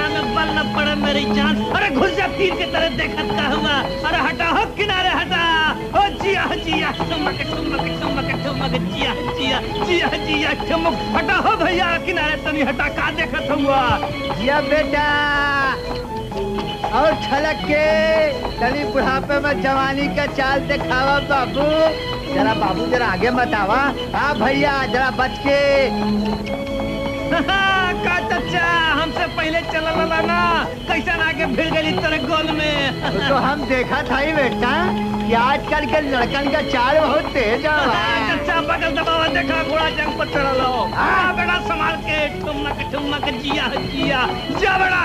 जरा में बल न पड़े मेरी जान। अरे घुस जा तीर के तरह देखत का हुआ। अरे हटा हो किनारे हटा। ओ जिया जिया ठुमक ठुमक ठुमक ठुमक जिया जिया जिया जिया ठुमक। हटा हो भैया किनारे तनी हटा का देखत हुआ। जिया बेटा और छलक के तनी बुढ़ापे में जवानी का चाल दिखावा बाबू। जरा बाबू जरा आगे मत आवा। हाँ भैया जरा बच के। का चचा हमसे पहले चला ला ना कैसा आगे भिड़ गई तेरे गोल में। तो हम देखा था ही बेटा कि आजकल के लड़कन का चाल बहुत तेज है। चचा बगल दबावा देखा घोड़ा जंग पर चढ़ा लो। हाँ बेटा संभाल के ठुमक ठुमक जिया जिया जा बेटा।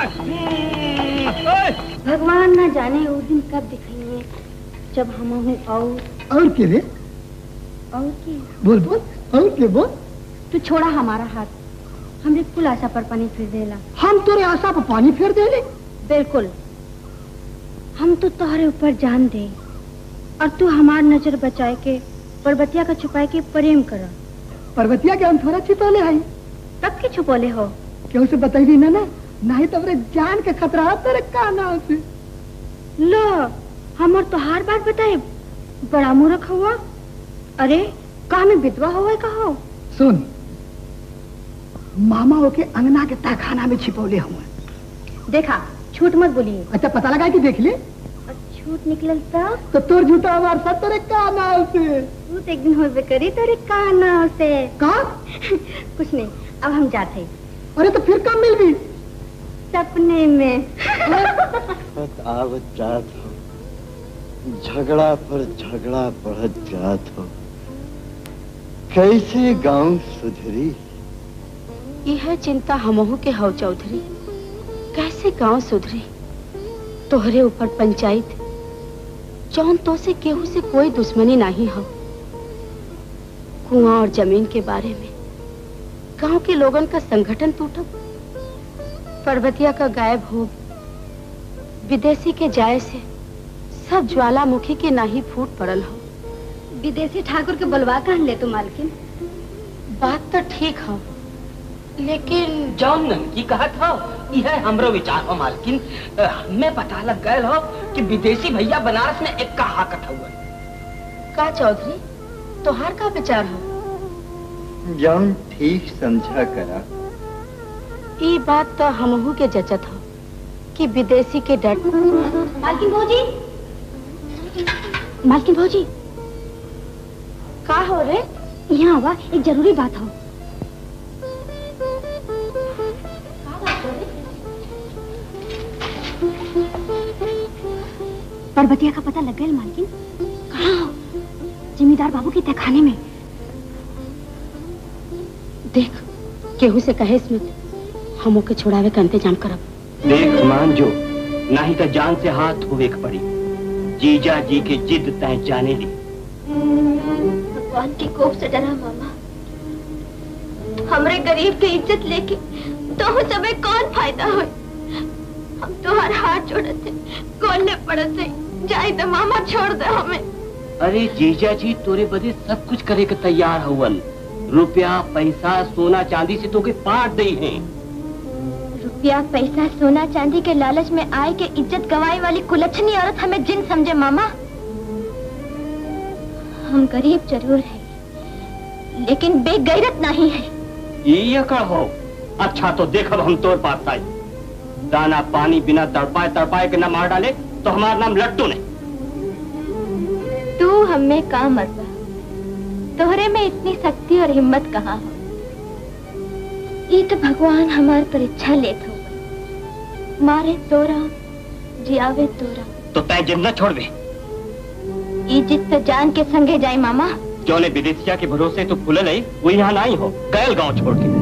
भगवान ना जाने वो दिन कब दिखेंगे जब हम हूँ। और और के रे? और के बोल बोल और के बोल। तू छोड़ा हमारा हाथ। हमने कुल आशा पर पानी फेर देला। हम तोरे आशा पर पानी फेर देले? बिल्कुल। हम तो तुम्हारे ऊपर जान दे और तू हमार नजर बचाए के पर्वतिया का छुपाए के प्रेम कर। पर्वतिया के हम थोड़ा छिपौले है। तब के छुपौले हो? क्यों से बताइए ना ना नहीं तो अपने जान के खतरा है तेरे काना से। लो हमर तो हार बात बताए बड़ा मूर्ख हुआ। अरे कहा में विधवा हुआ कहो। सुन मामा के अंगना के तहखाना में छिपौले हुए। देखा झूठ मत बोलिए। अच्छा पता लगा कि देख ले। झूठ निकल तब तो तोर झूठा हमार सब तेरे काना से। झूठ एक दिन होबे करी तेरे काना से। कहा? कुछ नहीं अब हम जाते। अरे तो फिर कब मिल गई? सपने में। आवत जात हो झगड़ा पर झगड़ा बढ़त जात हो। कैसे गांव सुधरी? यह चिंता हमहू के हो चौधरी। कैसे गांव सुधरी? तोहरे ऊपर पंचायत जौन तो से केहू से कोई दुश्मनी नहीं हो। कुआं और जमीन के बारे में गांव के लोगन का संगठन टूटा। पर्वतिया का गायब हो विदेशी के जाए से सब ज्वालामुखी के नाही फूट पड़ल हो। विदेशी ठाकुर के बुलवा कर ले तो मालकिन। बात तो ठीक हो लेकिन जौन ननकी कहा था यह हमरो विचार हो मालकिन। हमें पता लग गए हो कि विदेशी भैया बनारस में एक का हाकत हुआ। का चौधरी तोहार का विचार हो? जौन ठीक समझा करा। ये बात तो हमहू के जचत हो कि विदेशी के डर। मालकिन भौजी मालकिन भौजी का हो रे? यहाँ आवा एक जरूरी बात हो। पर्वतिया का पता लग गया मालकिन। कहाँ हो? जिम्मेदार बाबू के तहखाने में। देख केहू से कहे स्मित हमो के छुड़ावे का इंतजाम करब। देख मान जो नहीं तो जान से हाथ धोवे के पड़ी। जीजा जी की जिद तय जाने ली। भगवान की कोप से डरा मामा। हमरे गरीब की इज्जत लेके तो सबे कौन फायदा हो? हम तो हर हाथ जोड़े थे कोलने पड़े थे। जाए तो मामा छोड़ दे हमें। अरे जीजा जी तोरे बदे सब कुछ करे के तैयार हुवन। रुपया पैसा सोना चांदी से तो के पाट दई हैं। रुपया पैसा सोना चांदी के लालच में आए के इज्जत गवाई वाली कुलच्छनी औरत हमें जिन समझे मामा। हम गरीब जरूर हैं लेकिन बेगैरत नहीं है। ये कहो अच्छा तो देखब हम तोर पास आई। दाना पानी बिना तड़पाए तड़पाए के न मार डाले तो हमारा नाम लट्टू नहीं। तू हमें का मरता? तोहरे में इतनी शक्ति और हिम्मत कहाँ हो? ये तो भगवान हमार परीक्षा लेत हो। मारे तोरा जियावे तोरा। तो तय जिद न छोड़ दे। ये जिद तो जान के संगे जाए मामा। जो ने विदेशिया के भरोसे तो फूले नहीं वो यहाँ नहीं हो गैल गांव छोड़ के।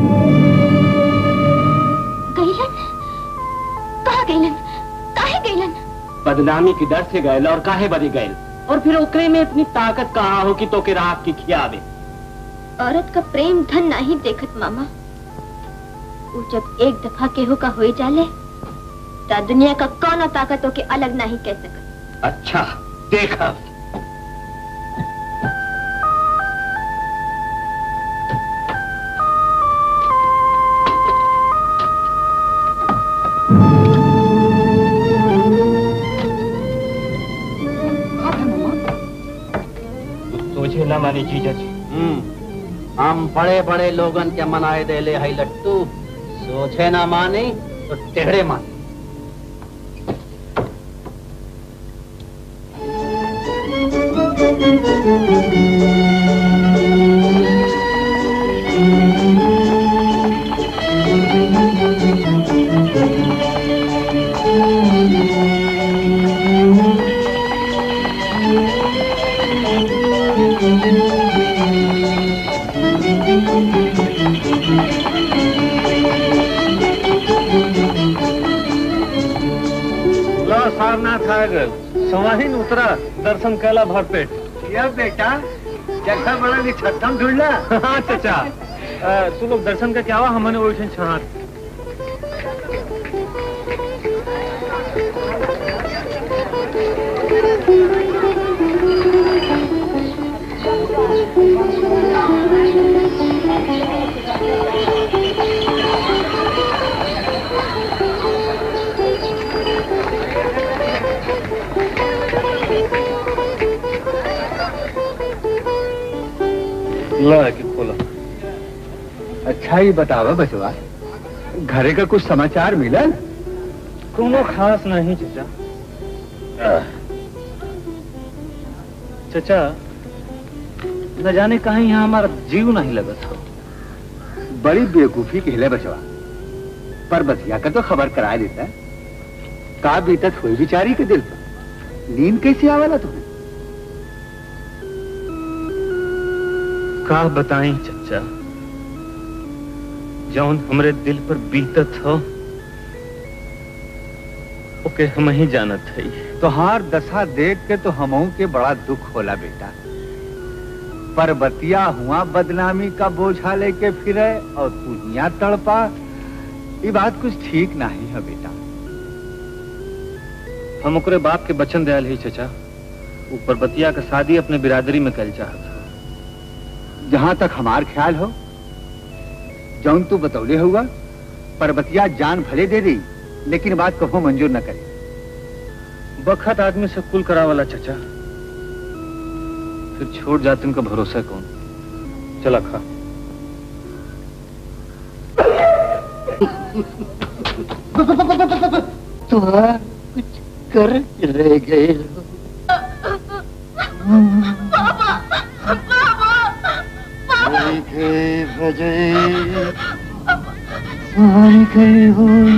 गैलन? कहाँ गैलन? काहे गैलन? बदनामी की डर से गैल और काहे बदी गैल। और फिर ओकरे में इतनी ताकत कहाँ हो कि तो के राख की खियावे। औरत का प्रेम धन नहीं देखत मामा। वो जब एक दफा केहू का हो जाले तो दुनिया का कौन ताकतों के अलग नहीं कह सकत। अच्छा देखा। मानी जीजा जी। हम्म हम बड़े बड़े लोगन के मनाए दे ले है लट्टू, सोचे ना माने तो टेढ़े माने। सारनाथ आ गए, सवाहिन उतरा, दर्शन कैला भरपेट। या बेटा जैसा बड़ा निछत्तम ढूंढला। हाँ चाचा, तू लोग दर्शन का क्या हुआ, हमने वही छहात। ला के खोला। अच्छा ही बतावा बचवा, घरे का कुछ समाचार मिला? कोनो खास नहीं चाचा। चाचा न जाने कहीं यहाँ हमारा जीव नहीं लगा था। बड़ी बेवकूफी कहले बचवा, पर बतिया का तो खबर करा देता। का बीतत हुई बिचारी के दिल पर, नींद कैसे आवाला तुम्हें? का बताई चचा, जौन हमरे दिल पर बीतत हो ओके हम ही जानत है। तोहार दशा देख के तो हमहू के बड़ा दुख होला बेटा, पर बतिया हुआ बदनामी का बोझा लेके फिरे और तू यहाँ तड़पा, ये बात कुछ ठीक नहीं है बेटा। हम ओकरे बाप के बचन दयाल ही चचा, ऊपर बतिया का शादी अपने बिरादरी में कल चाहत। जहां तक हमार ख्याल हो, जौन तू बतौले हुआ, पर बतिया जान भले दे दी, लेकिन बात कहो मंजूर न करे। बखत आदमी से कुल करा वाला चचा, फिर छोड़ जाते उनका भरोसा कौन। चला खा। तो कुछ कर रह गए। गए बजे सारी गई हुई।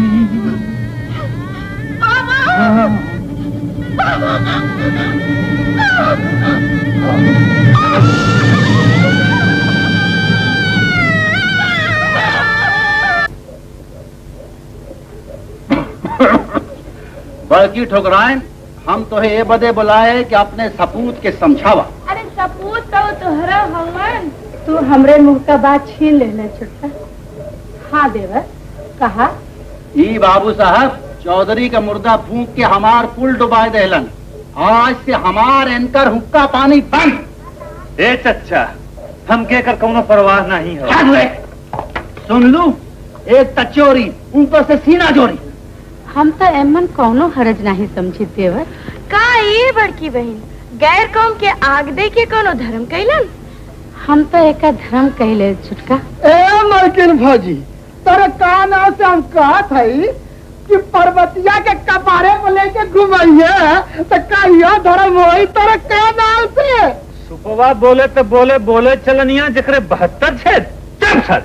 बड़की ठुकराइन, हम तो ये बदे बुलाए कि अपने सपूत के समझावा। अरे सपूत तो तुहरा हमन, तू हमरे मुंह का बात छीन लेना छुट्टा। हाँ देवर, कहा ई बाबू साहब चौधरी का मुर्दा फूंक के हमार पुल डुबा देलन। आज से हमार एंकर हुक्का पानी बंद। ए चच्चा, हम के कर कौनो परवाह नहीं हो। सुन लू, एक तचोरी ऊपर से सीना जोरी। हम तो एमन कौनो हरज नहीं समझी देवर। का ये बड़की बहन गैर कौम के आग दे के कोनो धर्म कैलन? हम तो एक धर्म कहले छुटका। ए मलकिन भौजी, तेरे काना से हम कहा था कि पर्वतिया के कपारे को लेके घुमाइए, तो कहियो धर्म होई तेरे काना से। सुपवा बोले तो बोले बोले चलनिया जकरे बहत्तर छे चल सर।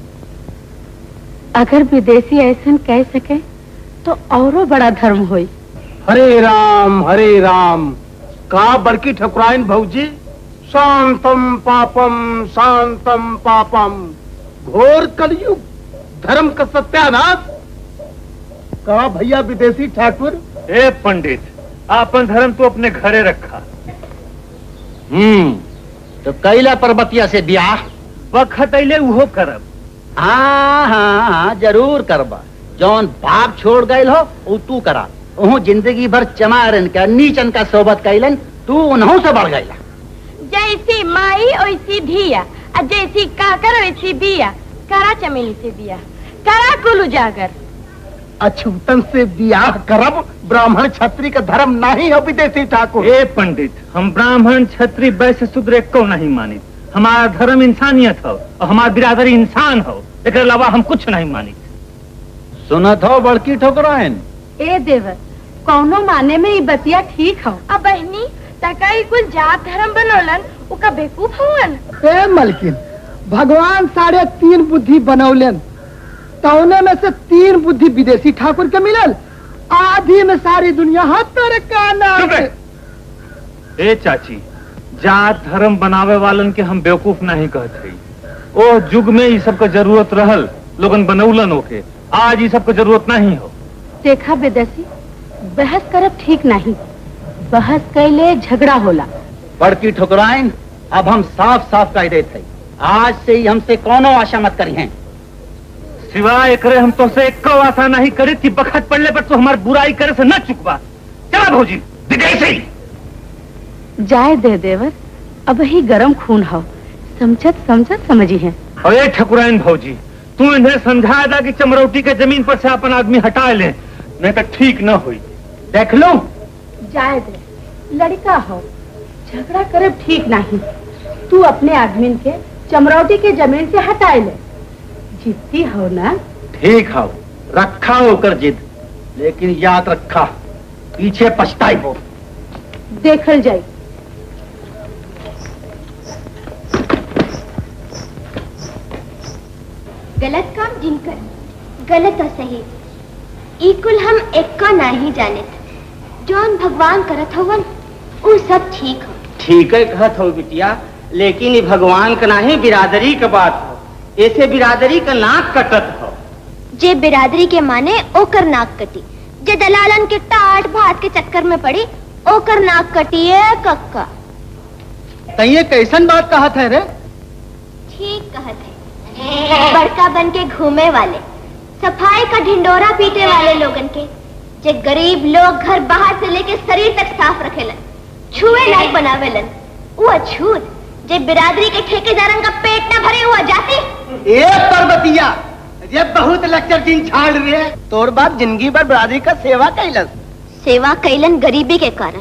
अगर विदेशी ऐसा कह सके तो औरो बड़ा धर्म होई। हरे राम हरे राम। का बड़की ठकुराइन भौजी, शांतम पापम शांतम पापम, घोर कलयुग, धर्म का सत्यानाश। कहा भैया विदेशी ठाकुर? ए पंडित, आपन धर्म तो अपने घरे रखा। हम्म तो कैला पर्वतिया से ब्याह? वक्त अले उहो करब। हाँ हाँ हाँ जरूर करबा। जौन बाप छोड़ गए हो वो तू करा। उहू जिंदगी भर चमारन का नीचन का सोबत कैलन, तू उन्हों से बढ़ गईला। जैसी माई वैसी धिया, और जैसी काकर वैसी बिया। करा चमेली से बिया, करा कुल उजागर। अछूतन से ब्याह करब ब्राह्मण क्षत्रिय का धर्म नहीं हो विदेशी ठाकुर। ए पंडित, हम ब्राह्मण क्षत्रिय वैश्य शूद्र को नहीं मानी। हमारा धर्म इंसानियत हो और हमारा बिरादरी इंसान हो, एक अलावा हम कुछ नहीं मानी। सुनत हो बड़की ठोकराइन? ए देवर, कौनो माने में ये बतिया ठीक हो। अब बहनी तकाई कुल जात धर्म बनौलन उका बेवकूफ हुवन। ए मलकिन, भगवान साढ़े तीन बुद्धि बनौलन, तौने में से तीन बुद्धि विदेशी ठाकुर के मिलल, आधी में सारी दुनिया हाथ तेरे काना। ए चाची, जात धर्म बनावे वालन के हम बेवकूफ नहीं कहते। ओ युग में ये सब का जरूरत रहल, लोगन बनौलन होके। आज ये सब का जरूरत नहीं हो। देखा विदेशी, बहस करब ठीक नहीं, बहस कैले झगड़ा होला। बड़की ठुकराइन, अब हम साफ साफ कह देते हैं, आज से ही हमसे कोनो आशा मत करी हैं। सिवाय करे हम तो से एक आशा नहीं करे कि बखत पड़ने पर तो हमारी बुराई करे से न चुकवा। चला भौजी, विदेशी जाए दे देवर, अब ही गरम खून हो, समझत समझत समझी है। अरे ठकुराइन भौजी, तू इन्हें समझाया था कि चमरौटी के जमीन पर से अपन आदमी हटा ले, नहीं तो ठीक न हुई। देख लो, जाए दे, लड़का हो, झगड़ा करे ठीक नहीं। तू अपने आदमी के चमरौटी के जमीन से हटाए ले, जिद्दी हो ना। ठीक हो, रखा होकर जिद, लेकिन याद रखा पीछे पछताई हो। देखल जाए। गलत काम जिनकर गलत और सही इकुल हम एक को नहीं जाने, जौन भगवान करत होवन वो सब ठीक हो। ठीक है कहत हो बिटिया, लेकिन ये भगवान का नहीं बिरादरी का बात हो, ऐसे बिरादरी का नाक कटत हो। जे बिरादरी के माने ओकर नाक कटी, जे दलालन के टाट भात के चक्कर में पड़ी ओकर नाक कटी है कक्का। तैये कैसन बात कहत है रे? ठीक कहत है, बड़का बन के घूमे वाले, सफाई का ढिंडोरा पीटे वाले लोगन के, जे गरीब लोग घर बाहर से लेके शरीर तक साफ रखेलन, छुए लायक बनावेलन, वो अछूत जे बिरादरी के ठेकेदारन का पेट न भरे हुआ जाती। ए पर्वतिया, ये बहुत लेक्चर जिन झाड़ रहे हैं। तोर बाप जिंदगी भर बिरादरी का सेवा कैलन। सेवा कैलन गरीबी के कारण,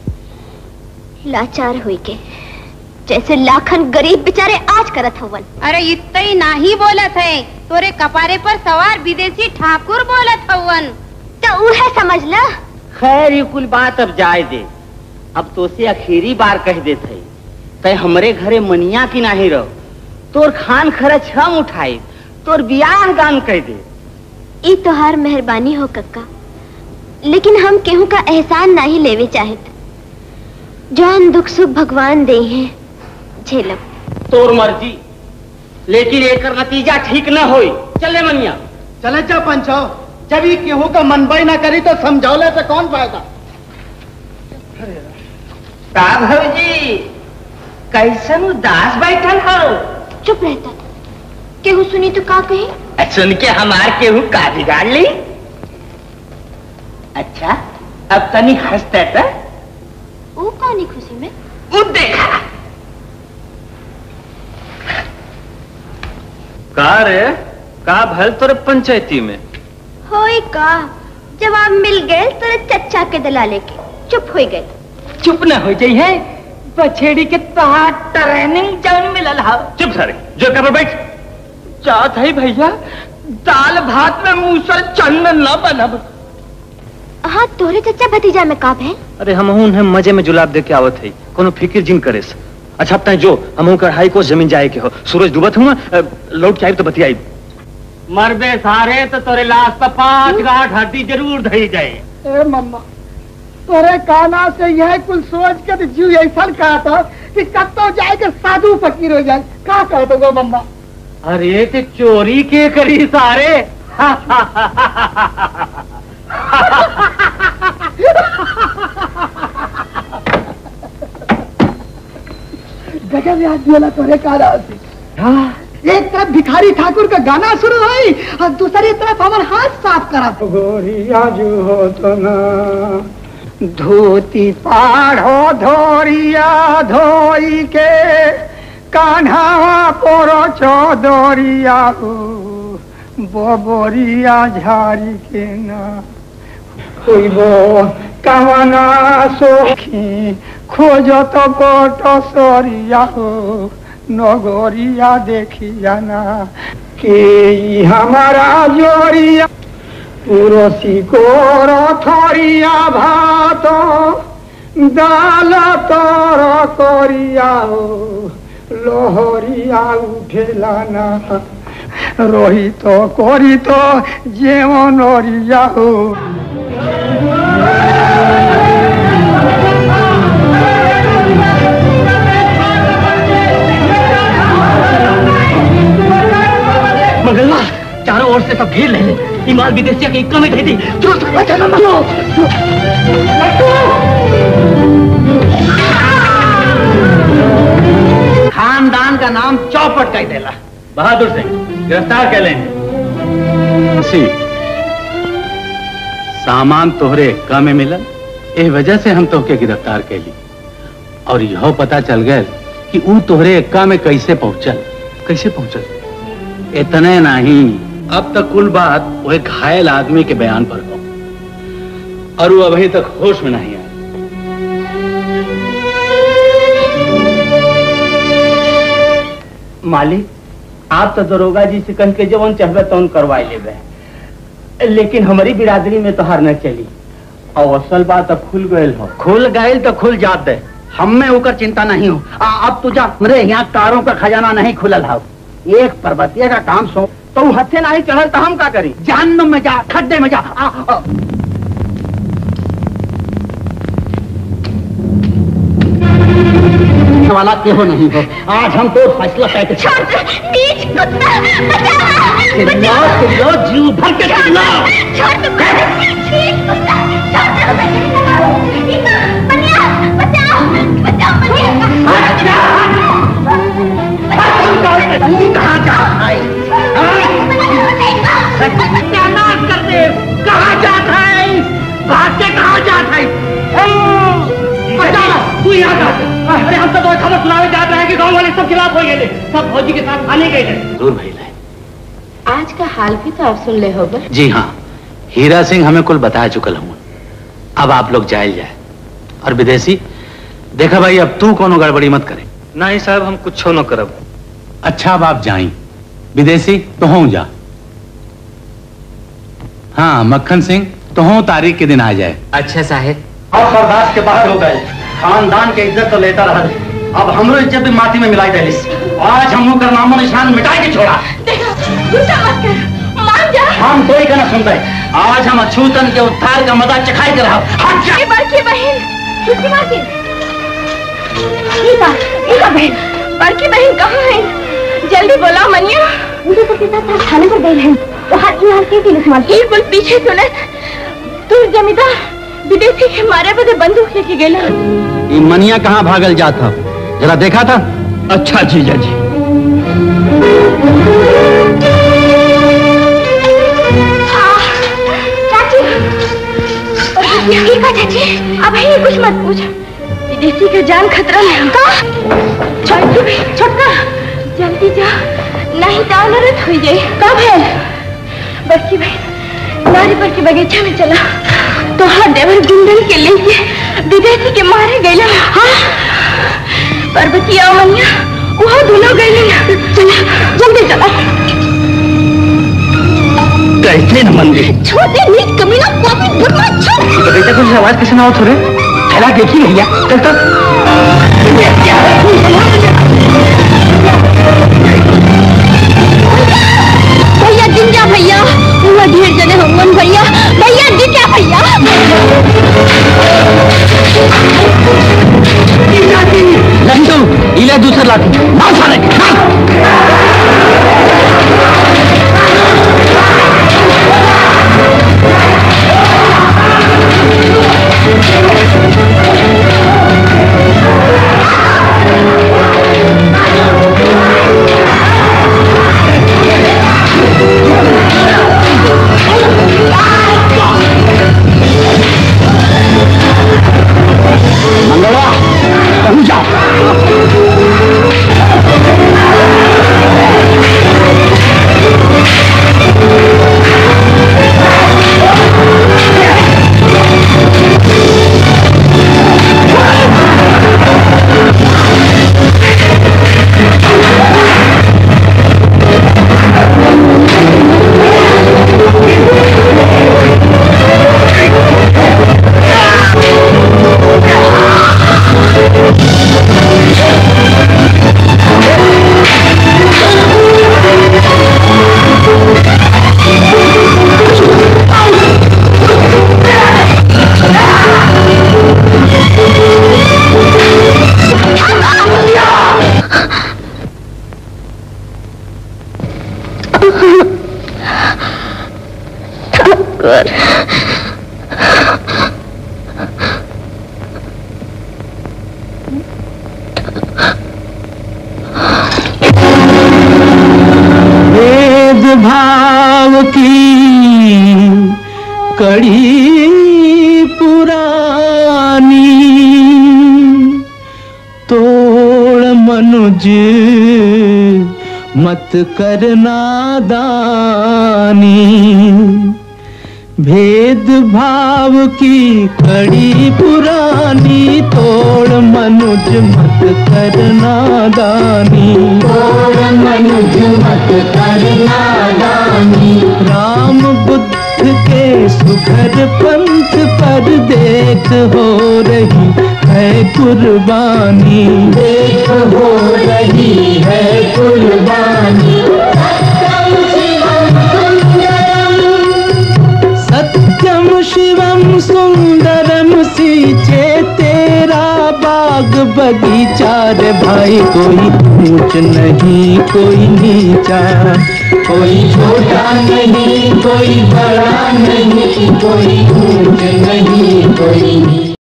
लाचार हुई के, जैसे लाखन गरीब बेचारे आज करत हवन। अरे इतना ही नाही बोलत है, तोरे कपारे पर सवार विदेशी ठाकुर बोलत हवन। तो उहे समझ ला। खैर ये कुल बात अब जाए दे, अब तो से आखिरी बार कह देते है, तय हमरे घरे मनिया की नहीं रहो, तोर खान खर्च हम उठाए, तोर बियाह दान कह दे। ई तोहार मेहरबानी हो कक्का, लेकिन हम केहू का एहसान नहीं लेवे चाहत, जौन दुख सुख भगवान दे हैं झेलब। तोर मर्जी, लेकिन एकर नतीजा ठीक न होई। चले मनिया, चले जा पंचो, जब ये केहू का मनबई ना करी तो समझौले से कौन फायदा। का भौजी, कैसन उदास बैठल हो? चुप रहता, केहू सुनी तो का कहे? सुन के हमार केहू का बिगाड़ ली? अच्छा, अब तनी हंसते तो? वो कौनी खुशी में? वो देखा का रे, का भल तोरे पंचायती में? होई का, जवाब मिल गए तोरे चच्चा के दलाले के, चुप हो गए। चुप न हो जाई है, बछेड़ी के तहार ट्रेनिंग जौन मिलल हा। चुप सारे, जो कर बैठ। चाहत है भैया, दाल भात में मूसल चंदन न बनब। हाँ, तोरे चच्चा भतीजा में काब है? अरे हम उन्हें मजे में जुलाब दे के आवत है, कोनो फिक्र जिन करे। अच्छा अब जो हम कढ़ाई को जमीन जाए के हो, सूरज डूबत हुआ, लौट के आई तो बतियाई। मरबे सारे तो तोरे लाश पर पांच गांठ हड्डी जरूर धई जाए। ए मम्मा, तोरे काना से यह कुल सोच के तो जीव ऐसा कहा था कि कत्तो जाए के साधु फकीर हो जाए। क्या कहते हो मम्मा? अरे ते चोरी के करी सारे। गजब याद दिया तोरे काना से। एक तरफ भिखारी ठाकुर का गाना शुरू हुई और दूसरी तरफ हमारे हाथ साफ करा। गोरिया जो हो तो ना धोती पाढ़ो धोरिया धोई के कान्हा पोरो चौदोरिया बोरिया झारी के ना হইব কামনা সখী খোঁজত বট সরিয়া নগরিয়া দেখিয়া না কে হামারা জরিয়া পুরসি কোর থরিয়া ভাত ডাল তর করিয়া লহরিয়া উঠেলা না রহিত করিত যেমন রিয়া मंगलवार चारों ओर से सब घेर ले ले इमाल विदेशिया की कमी नहीं थी जो खानदान का नाम चौपट कर देला। बहादुर सिंह गिरफ्तार कर लेंगे। सामान तोहरे एक्का में मिलन इस वजह से हम तोहके गिरफ्तार के ली और यह पता चल गए कि वो तोहरे एक्का में कैसे पहुंचल कैसे पहुंचल इतने नहीं अब तक कुल बात वो एक घायल आदमी के बयान पर हो और वो अभी तक होश में नहीं आया। मालिक आप तो दरोगा जी से कह के जवन चाहबे तौन करवाई लेबे लेकिन हमारी बिरादरी में तो हार न चली और असल बात अब खुल गयल हो। खुल गए तो खुल जाते हम में होकर चिंता नहीं हो। आ, अब तुझा मेरे यहाँ कारों का खजाना नहीं खुलल हो। एक पर्वतीय का काम सो तो हथे नहीं चढ़ल तो हम क्या करी जहन्नुम में जा खड्डे में जा आ, आ। वाला केहो नहीं हो आज हम तो फैसला करके जीव भर के कहाँ जाता है भाग के कहाँ जाता है तू यहाँ का अरे हम तो खबर सुनावे जाते हैं कि गांव वाले सब खिलाफ हो गए सब फौजी के साथ आने गए जरूर भाई लाए। आज का हाल भी तो आप सुन ले होगा। जी हाँ हीरा सिंह हमें कुल बता चुकल हूँ अब आप लोग जाए जाए और विदेशी देखा भाई अब तू कोनो गड़बड़ी मत करे। नहीं साहब हम कुछ न करब। अच्छा अब आप जाई विदेशी तो हो जा। हाँ मक्खन सिंह तो हो तारीख के दिन आ जाए। अच्छा साहेब और बर्दाश्त के बाहर हो गए खानदान के इज्जत तो लेता रहा अब हमरो इज्जत भी माटी में मिलाई दे आज हम कर नामो निशान मिटाई के छोड़ा। देखो गुस्सा मत कर मान जा हम कोई का ना सुनते आज हम अछूतन के उद्धार का मजा चखाई कर रहा हट जा बड़की बहन किसकी बात है ईका ईका बहन बड़की बहन कहाँ है जल्दी बोला मनिया मुझे तो पिता था थाने पर गए हैं तो हाथ यहाँ के दिल से एक पल पीछे सुने तू जमींदार विदेशी के मारे बदे बंदूक लेके गेला ये मनिया कहाँ भागल जाता जरा देखा था। अच्छा जीजा जी चाची चाची अब ये कुछ मत पूछ विदेशी का जान खतरा में का छोटी छोटका जल्दी जा नहीं तो नरत हो जाए कब है बड़की भाई नारी पर के बगीचा में चला तो हाँ देवर गुंडन के लेके विदेशी के मारे गए हाँ पर्वतीय अमनिया वहाँ दोनों गए चला जल्दी चला कैसे न मंदिर छोटे नीच कमीना पापी बदमाश छोड़ तो बेटा कुछ आवाज कैसे ना हो थोड़े थैला देखी भैया चल चल भैया जिंजा भैया वो ढेर जने होंगन भैया भैया जिंजा भैया लंडू इले दूसरा लाठी ना साले कड़ी पुरानी तोड़ मनुज मत करना दानी। भेद भाव की कड़ी पुरानी तोड़ मनुज मत करना दानी। तोड़ मनुज मत करना दानी। राम बुद्ध के सुघर पंथ पर देख हो रही है कुर्बानी। देख हो रही है कुर्बानी। सत्यम शिवम सुंदरम सींचे तेरा बाग बगीचा रे भाई। कोई ऊंच नहीं कोई नीचा, कोई छोटा नहीं कोई बड़ा नहीं, कोई ऊंच नहीं कोई